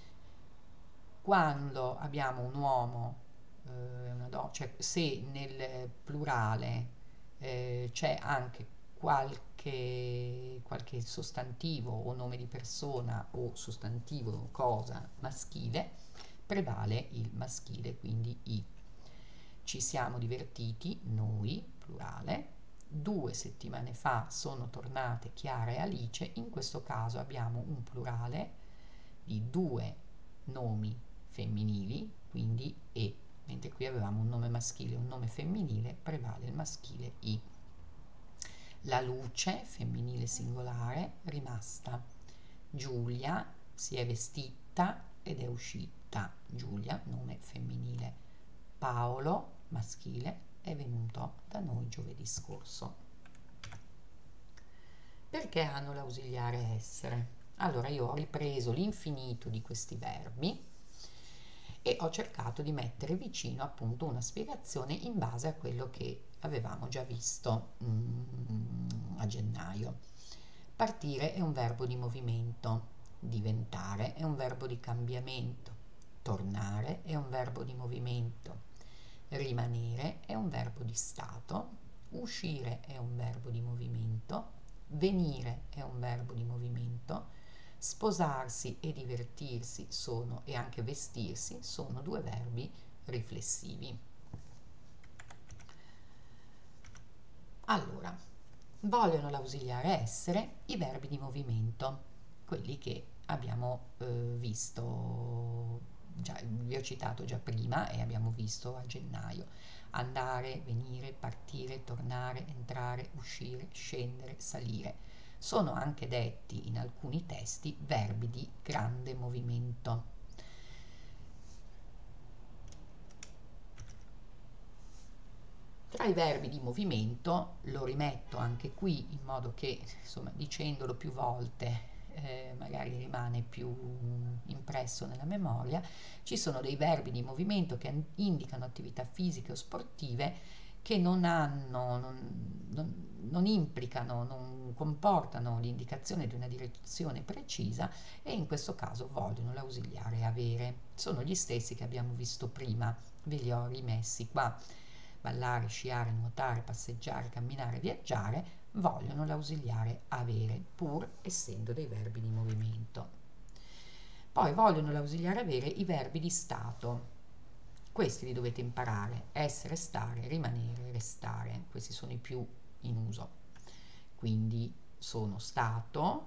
Quando abbiamo un uomo, eh, una donna, cioè se nel plurale eh, c'è anche qualche, qualche sostantivo o nome di persona o sostantivo o cosa maschile, prevale il maschile, quindi i. Ci siamo divertiti, noi, plurale. Due settimane fa sono tornate Chiara e Alice. In questo caso abbiamo un plurale di due nomi femminili, quindi e, mentre qui avevamo un nome maschile e un nome femminile, prevale il maschile i. La luce, femminile singolare, rimasta. Giulia si è vestita ed è uscita. Giulia, nome femminile. Paolo, maschile, è venuto da noi giovedì scorso. Perché hanno l'ausiliare essere? Allora io ho ripreso l'infinito di questi verbi e ho cercato di mettere vicino appunto una spiegazione in base a quello che avevamo già visto mm, a gennaio. Partire è un verbo di movimento, diventare è un verbo di cambiamento, tornare è un verbo di movimento, rimanere è un verbo di stato, uscire è un verbo di movimento, venire è un verbo di movimento, sposarsi e divertirsi sono, e anche vestirsi, sono due verbi riflessivi. Allora, vogliono l'ausiliare essere i verbi di movimento, quelli che abbiamo eh, visto, già, vi ho citato già prima e abbiamo visto a gennaio. Andare, venire, partire, tornare, entrare, uscire, scendere, salire. Sono anche detti in alcuni testi verbi di grande movimento. Tra i verbi di movimento, lo rimetto anche qui in modo che, insomma, dicendolo più volte eh, magari rimane più impresso nella memoria, ci sono dei verbi di movimento che indicano attività fisiche o sportive che non hanno, non, non, non implicano, non comportano l'indicazione di una direzione precisa e in questo caso vogliono l'ausiliare avere. Sono gli stessi che abbiamo visto prima, ve li ho rimessi qua. Ballare, sciare, nuotare, passeggiare, camminare, viaggiare, vogliono l'ausiliare avere, pur essendo dei verbi di movimento. Poi vogliono l'ausiliare avere i verbi di stato. Questi li dovete imparare: essere, stare, rimanere, restare. Questi sono i più in uso. Quindi sono stato,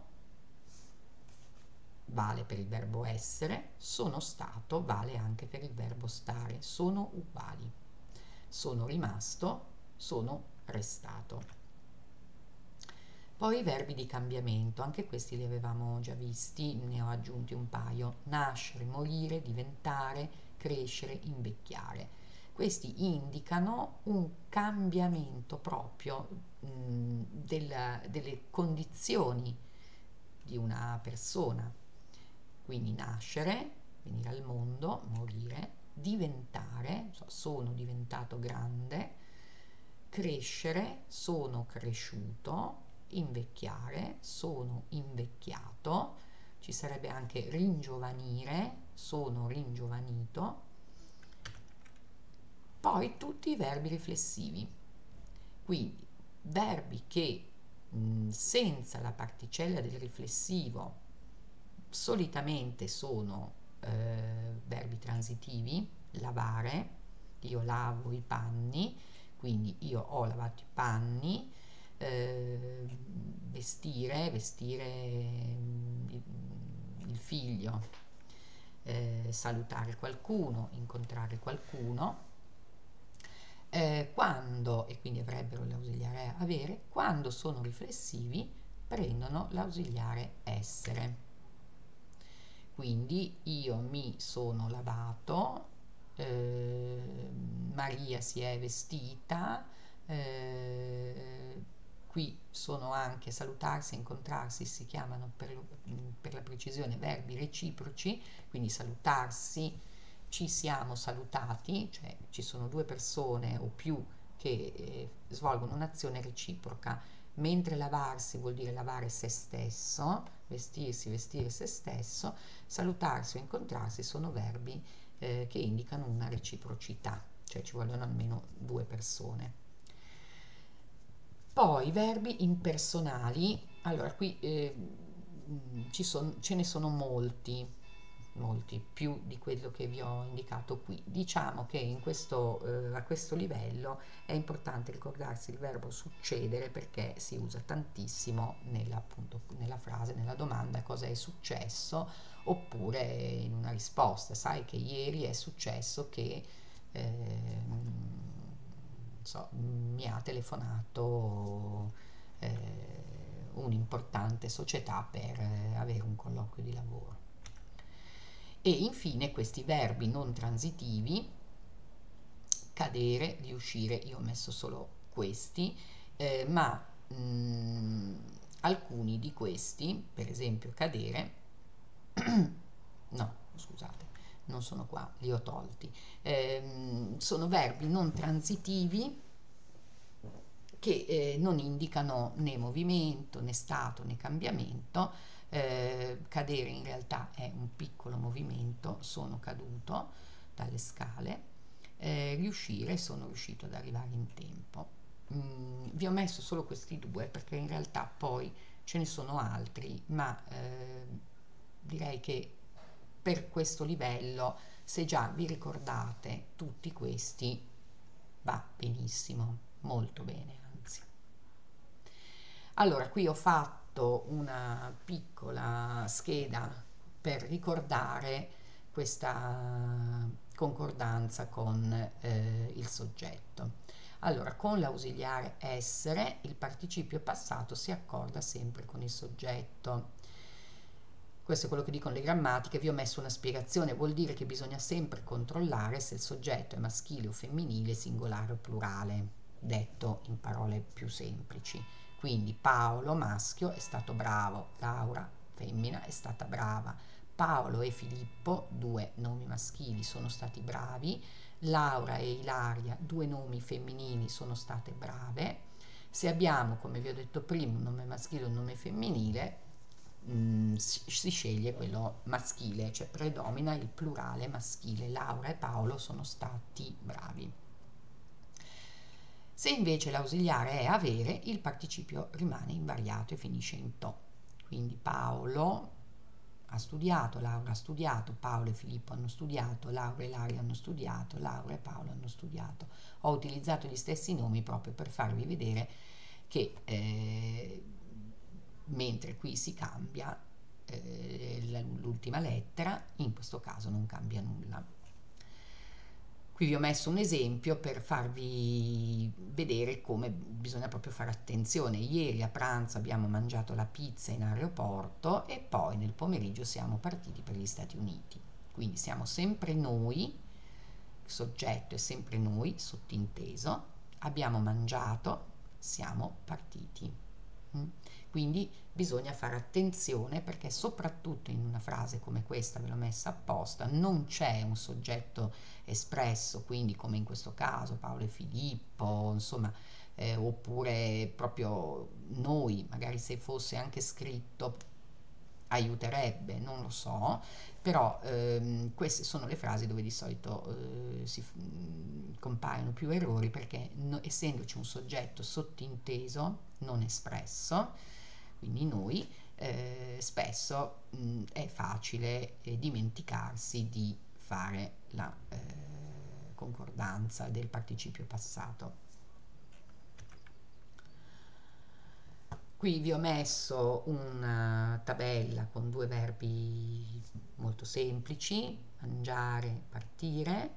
vale per il verbo essere, sono stato, vale anche per il verbo stare, sono uguali. Sono rimasto, sono restato. Poi i verbi di cambiamento, anche questi li avevamo già visti, ne ho aggiunti un paio: nascere, morire, diventare, crescere, invecchiare. Questi indicano un cambiamento proprio mh, della, delle condizioni di una persona. quindi nascere, venire al mondo, morire, diventare, so, sono diventato grande, crescere, sono cresciuto, invecchiare, sono invecchiato, ci sarebbe anche ringiovanire, sono ringiovanito, poi tutti i verbi riflessivi, quindi verbi che mh, senza la particella del riflessivo solitamente sono eh, verbi transitivi, lavare, io lavo i panni, quindi io ho lavato i panni, eh, vestire, vestire il, il figlio, eh, salutare qualcuno, incontrare qualcuno. Eh, quando, e quindi avrebbero l'ausiliare avere, quando sono riflessivi prendono l'ausiliare essere. Quindi io mi sono lavato, eh, Maria si è vestita, eh, qui sono anche salutarsi, incontrarsi, si chiamano per, lo, per la precisione verbi reciproci, quindi salutarsi, ci siamo salutati, cioè ci sono due persone o più che eh, svolgono un'azione reciproca, mentre lavarsi vuol dire lavare se stesso, vestirsi, vestire se stesso, salutarsi o incontrarsi sono verbi eh, che indicano una reciprocità, cioè ci vogliono almeno due persone. Poi verbi impersonali, allora qui eh, ci son, ce ne sono molti, molti, più di quello che vi ho indicato qui. Diciamo che in questo, eh, a questo livello è importante ricordarsi il verbo succedere perché si usa tantissimo nella, appunto, nella frase, nella domanda cosa è successo, oppure in una risposta. Sai che ieri è successo che eh, so, mi ha telefonato eh, un'importante società per eh, avere un colloquio di lavoro. E infine questi verbi non transitivi, cadere, riuscire, io ho messo solo questi, eh, ma mh, alcuni di questi, per esempio cadere, no, scusate, non sono qua, li ho tolti, eh, sono verbi non transitivi che eh, non indicano né movimento, né stato, né cambiamento. Eh, cadere in realtà è un piccolo movimento, sono caduto dalle scale, eh, riuscire, sono riuscito ad arrivare in tempo. Mm, vi ho messo solo questi due perché in realtà poi ce ne sono altri, ma eh, direi che per questo livello, se già vi ricordate tutti questi, va benissimo, molto bene anzi. Allora, qui ho fatto una piccola scheda per ricordare questa concordanza con eh, il soggetto. Allora, con l'ausiliare essere, il participio passato si accorda sempre con il soggetto. Questo è quello che dicono le grammatiche, vi ho messo una spiegazione, vuol dire che bisogna sempre controllare se il soggetto è maschile o femminile, singolare o plurale, detto in parole più semplici. Quindi Paolo, maschio, è stato bravo, Laura, femmina, è stata brava, Paolo e Filippo, due nomi maschili, sono stati bravi, Laura e Ilaria, due nomi femminili, sono state brave. Se abbiamo, come vi ho detto prima, un nome maschile e un nome femminile, mh, si, si sceglie quello maschile, cioè predomina il plurale maschile. Laura e Paolo sono stati bravi. Se invece l'ausiliare è avere, il participio rimane invariato e finisce in to. Quindi Paolo ha studiato, Laura ha studiato, Paolo e Filippo hanno studiato, Laura e Ilaria hanno studiato, Laura e Paolo hanno studiato. Ho utilizzato gli stessi nomi proprio per farvi vedere che eh, mentre qui si cambia eh, l'ultima lettera, in questo caso non cambia nulla. Qui vi ho messo un esempio per farvi vedere come bisogna proprio fare attenzione. Ieri a pranzo abbiamo mangiato la pizza in aeroporto e poi nel pomeriggio siamo partiti per gli Stati Uniti. Quindi siamo sempre noi, il soggetto è sempre noi, sottinteso, abbiamo mangiato, siamo partiti. Mm? Quindi bisogna fare attenzione, perché soprattutto in una frase come questa, ve l'ho messa apposta, non c'è un soggetto espresso, quindi come in questo caso Paolo e Filippo, insomma, eh, oppure proprio noi, magari se fosse anche scritto aiuterebbe, non lo so, però ehm, queste sono le frasi dove di solito eh, si mh, compaiono più errori, perché no, essendoci un soggetto sottinteso, non espresso, quindi noi, eh, spesso mh, è facile eh, dimenticarsi di fare la eh, concordanza del participio passato. Qui vi ho messo una tabella con due verbi molto semplici: mangiare, partire,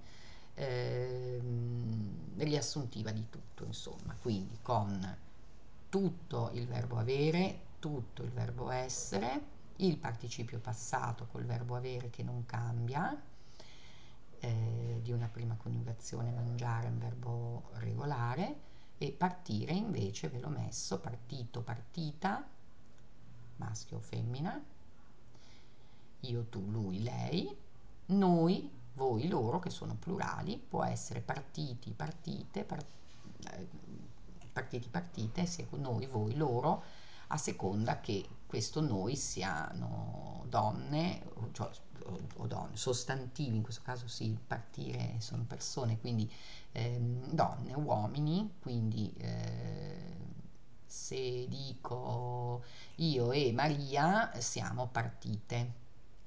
ehm, riassuntiva di tutto, insomma, quindi con tutto il verbo avere, tutto il verbo essere, il participio passato col verbo avere che non cambia, eh, di una prima coniugazione mangiare è un verbo regolare, e partire invece ve l'ho messo partito, partita, maschio o femmina, io, tu, lui, lei, noi, voi, loro, che sono plurali, può essere partiti, partite, par- eh, partiti, partite, sia noi, voi, loro, a seconda che questo noi siano donne, o, cioè, o, o donne, sostantivi, in questo caso sì, partire sono persone, quindi ehm, donne, uomini, quindi eh, se dico io e Maria siamo partite.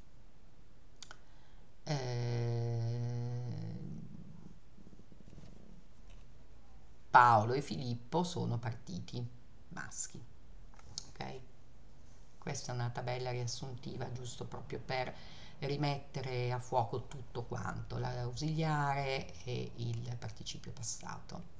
Eh, Paolo e Filippo sono partiti, maschi. Ok? Questa è una tabella riassuntiva, giusto proprio per rimettere a fuoco tutto quanto, l'ausiliare e il participio passato.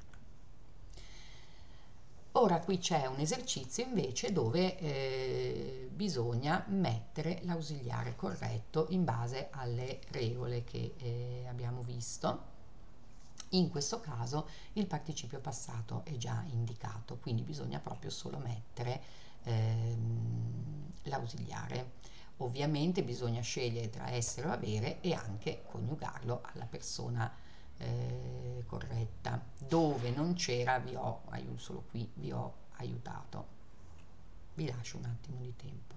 Ora qui c'è un esercizio invece dove eh, bisogna mettere l'ausiliare corretto in base alle regole che eh, abbiamo visto. In questo caso il participio passato è già indicato, quindi bisogna proprio solo mettere ehm, l'ausiliare. Ovviamente bisogna scegliere tra essere o avere e anche coniugarlo alla persona eh, corretta. Dove non c'era vi ho, solo qui vi ho aiutato. Vi lascio un attimo di tempo.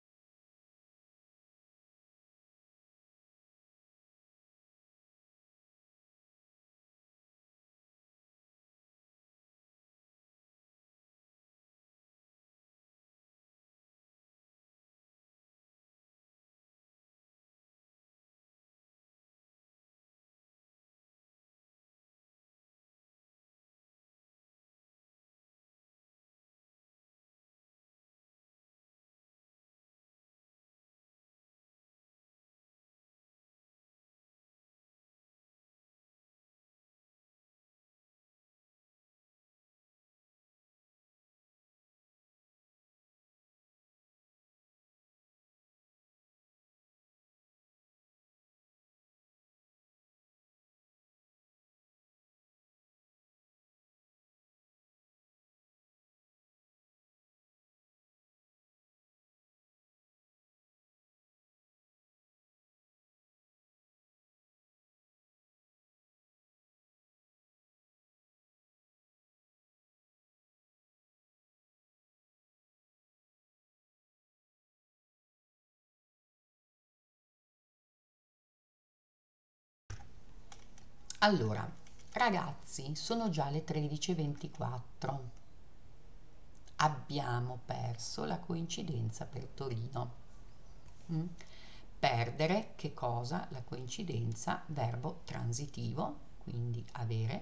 Allora, ragazzi, sono già le tredici e ventiquattro. Abbiamo perso la coincidenza per Torino. Mm? Perdere che cosa? La coincidenza verbo transitivo, quindi avere,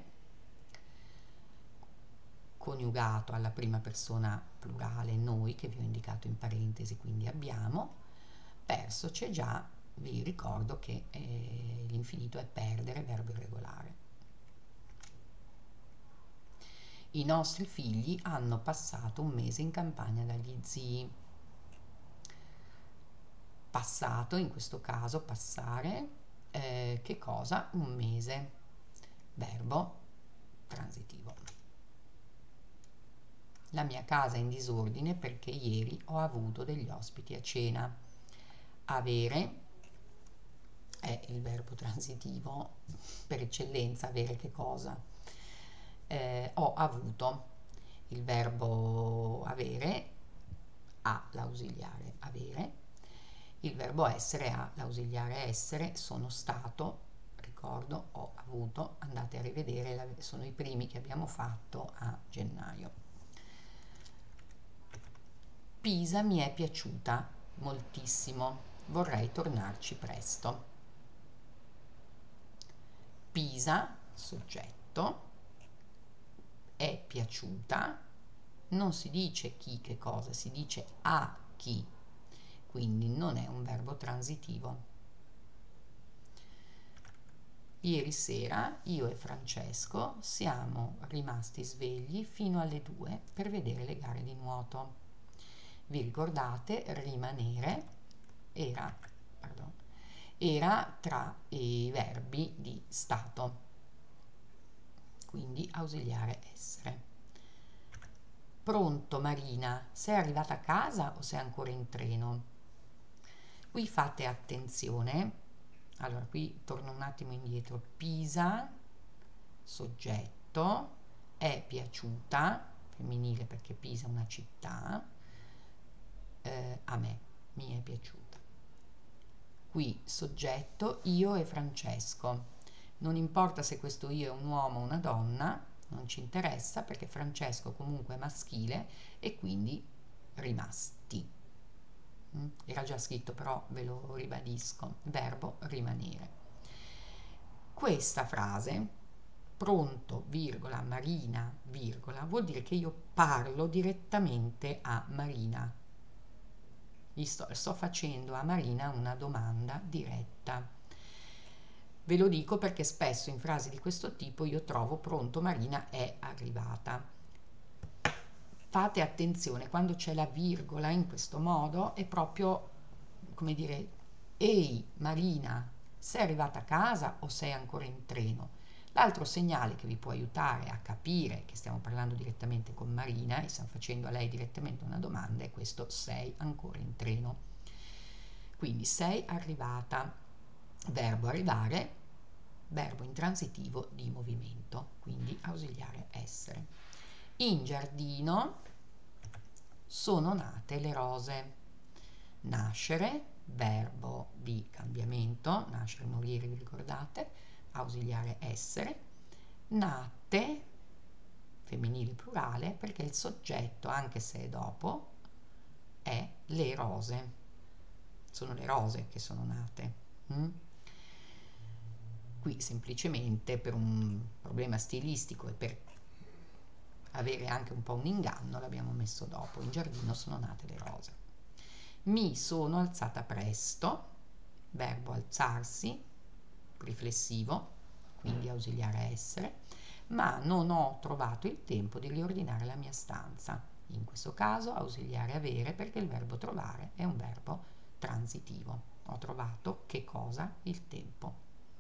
coniugato alla prima persona plurale noi, che vi ho indicato in parentesi, quindi abbiamo. Perso c'è già, vi ricordo che eh, l'infinito è perdere, verbo irregolare. I nostri figli hanno passato un mese in campagna dagli zii. Passato, in questo caso passare, eh, che cosa? Un mese, verbo transitivo. La mia casa è in disordine perché ieri ho avuto degli ospiti a cena. Avere è il verbo transitivo per eccellenza. Avere che cosa? Eh, ho avuto. Il verbo avere ha l'ausiliare avere, il verbo essere ha l'ausiliare essere. Sono stato, ricordo, ho avuto, andate a rivedere, sono i primi che abbiamo fatto a gennaio. Pisa mi è piaciuta moltissimo, vorrei tornarci presto. Pisa, soggetto, è piaciuta, non si dice chi che cosa, si dice a chi, quindi non è un verbo transitivo. Ieri sera io e Francesco siamo rimasti svegli fino alle due per vedere le gare di nuoto. Vi ricordate, rimanere era, pardon, era tra i verbi di stato, quindi ausiliare essere. Pronto Marina, sei arrivata a casa o sei ancora in treno? Qui fate attenzione, allora qui torno un attimo indietro. Pisa, soggetto, è piaciuta, femminile perché Pisa è una città, eh, a me, mi è piaciuta. Qui soggetto, io e Francesco, non importa se questo io è un uomo o una donna, non ci interessa perché Francesco comunque è maschile e quindi rimasti. Mm? Era già scritto, però ve lo ribadisco, verbo rimanere. Questa frase, pronto, virgola, Marina, virgola, vuol dire che io parlo direttamente a Marina. Gli sto, sto facendo a Marina una domanda diretta. Ve lo dico perché spesso in frasi di questo tipo io trovo pronto Marina è arrivata. Fate attenzione, quando c'è la virgola in questo modo è proprio come dire: ehi Marina, sei arrivata a casa o sei ancora in treno? L'altro segnale che vi può aiutare a capire che stiamo parlando direttamente con Marina e stiamo facendo a lei direttamente una domanda è questo: sei ancora in treno. Quindi sei arrivata. Verbo arrivare, verbo intransitivo di movimento, quindi ausiliare essere. In giardino sono nate le rose. Nascere, verbo di cambiamento, nascere, morire, vi ricordate, ausiliare essere. Nate, femminile plurale, perché il soggetto, anche se è dopo, è le rose. Sono le rose che sono nate. Mm? Qui semplicemente per un problema stilistico e per avere anche un po' un inganno l'abbiamo messo dopo. In giardino sono nate le rose. Mi sono alzata presto, verbo alzarsi, riflessivo, quindi ausiliare essere, ma non ho trovato il tempo di riordinare la mia stanza. In questo caso ausiliare avere perché il verbo trovare è un verbo transitivo. Ho trovato che cosa? Il tempo.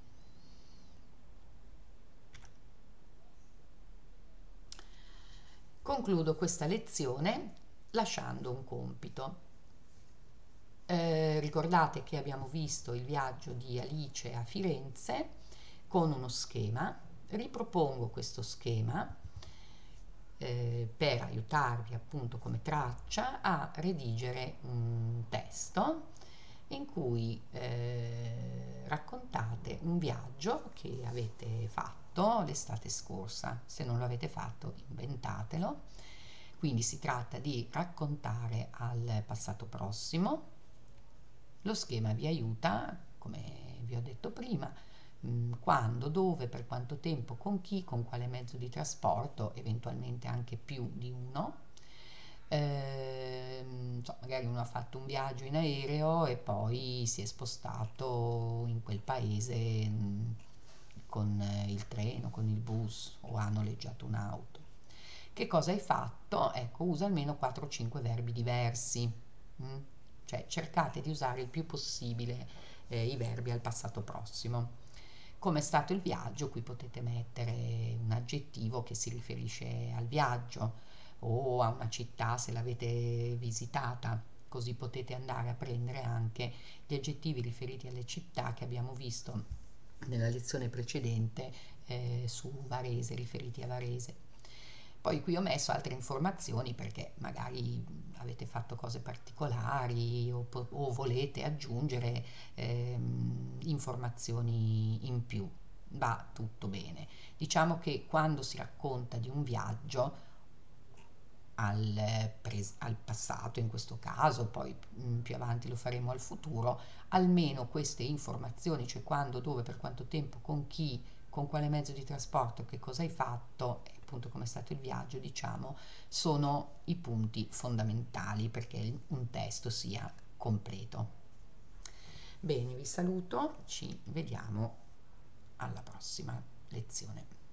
Concludo questa lezione lasciando un compito. Eh, ricordate che abbiamo visto il viaggio di Alice a Firenze con uno schema. Ripropongo questo schema eh, per aiutarvi appunto come traccia a redigere un testo in cui eh, raccontate un viaggio che avete fatto l'estate scorsa. Se non lo avete fatto, inventatelo. Quindi si tratta di raccontare al passato prossimo. Lo schema vi aiuta, come vi ho detto prima, quando, dove, per quanto tempo, con chi, con quale mezzo di trasporto, eventualmente anche più di uno. Eh, so, magari uno ha fatto un viaggio in aereo e poi si è spostato in quel paese mh, con il treno, con il bus o ha noleggiato un'auto. Che cosa hai fatto? Ecco, usa almeno quattro o cinque verbi diversi, mh? Cioè cercate di usare il più possibile eh, i verbi al passato prossimo. Come è stato il viaggio? Qui potete mettere un aggettivo che si riferisce al viaggio. o a una città se l'avete visitata, così potete andare a prendere anche gli aggettivi riferiti alle città che abbiamo visto nella lezione precedente eh, su Varese, riferiti a Varese. Poi qui ho messo altre informazioni perché magari avete fatto cose particolari o, po- o volete aggiungere ehm, informazioni in più. Va tutto bene. Diciamo che quando si racconta di un viaggio al, pres- al passato in questo caso, poi mh, più avanti lo faremo al futuro, almeno queste informazioni, cioè quando, dove, per quanto tempo, con chi, con quale mezzo di trasporto, che cosa hai fatto e appunto come è stato il viaggio, diciamo, sono i punti fondamentali perché il- un testo sia completo. Bene, vi saluto, ci vediamo alla prossima lezione.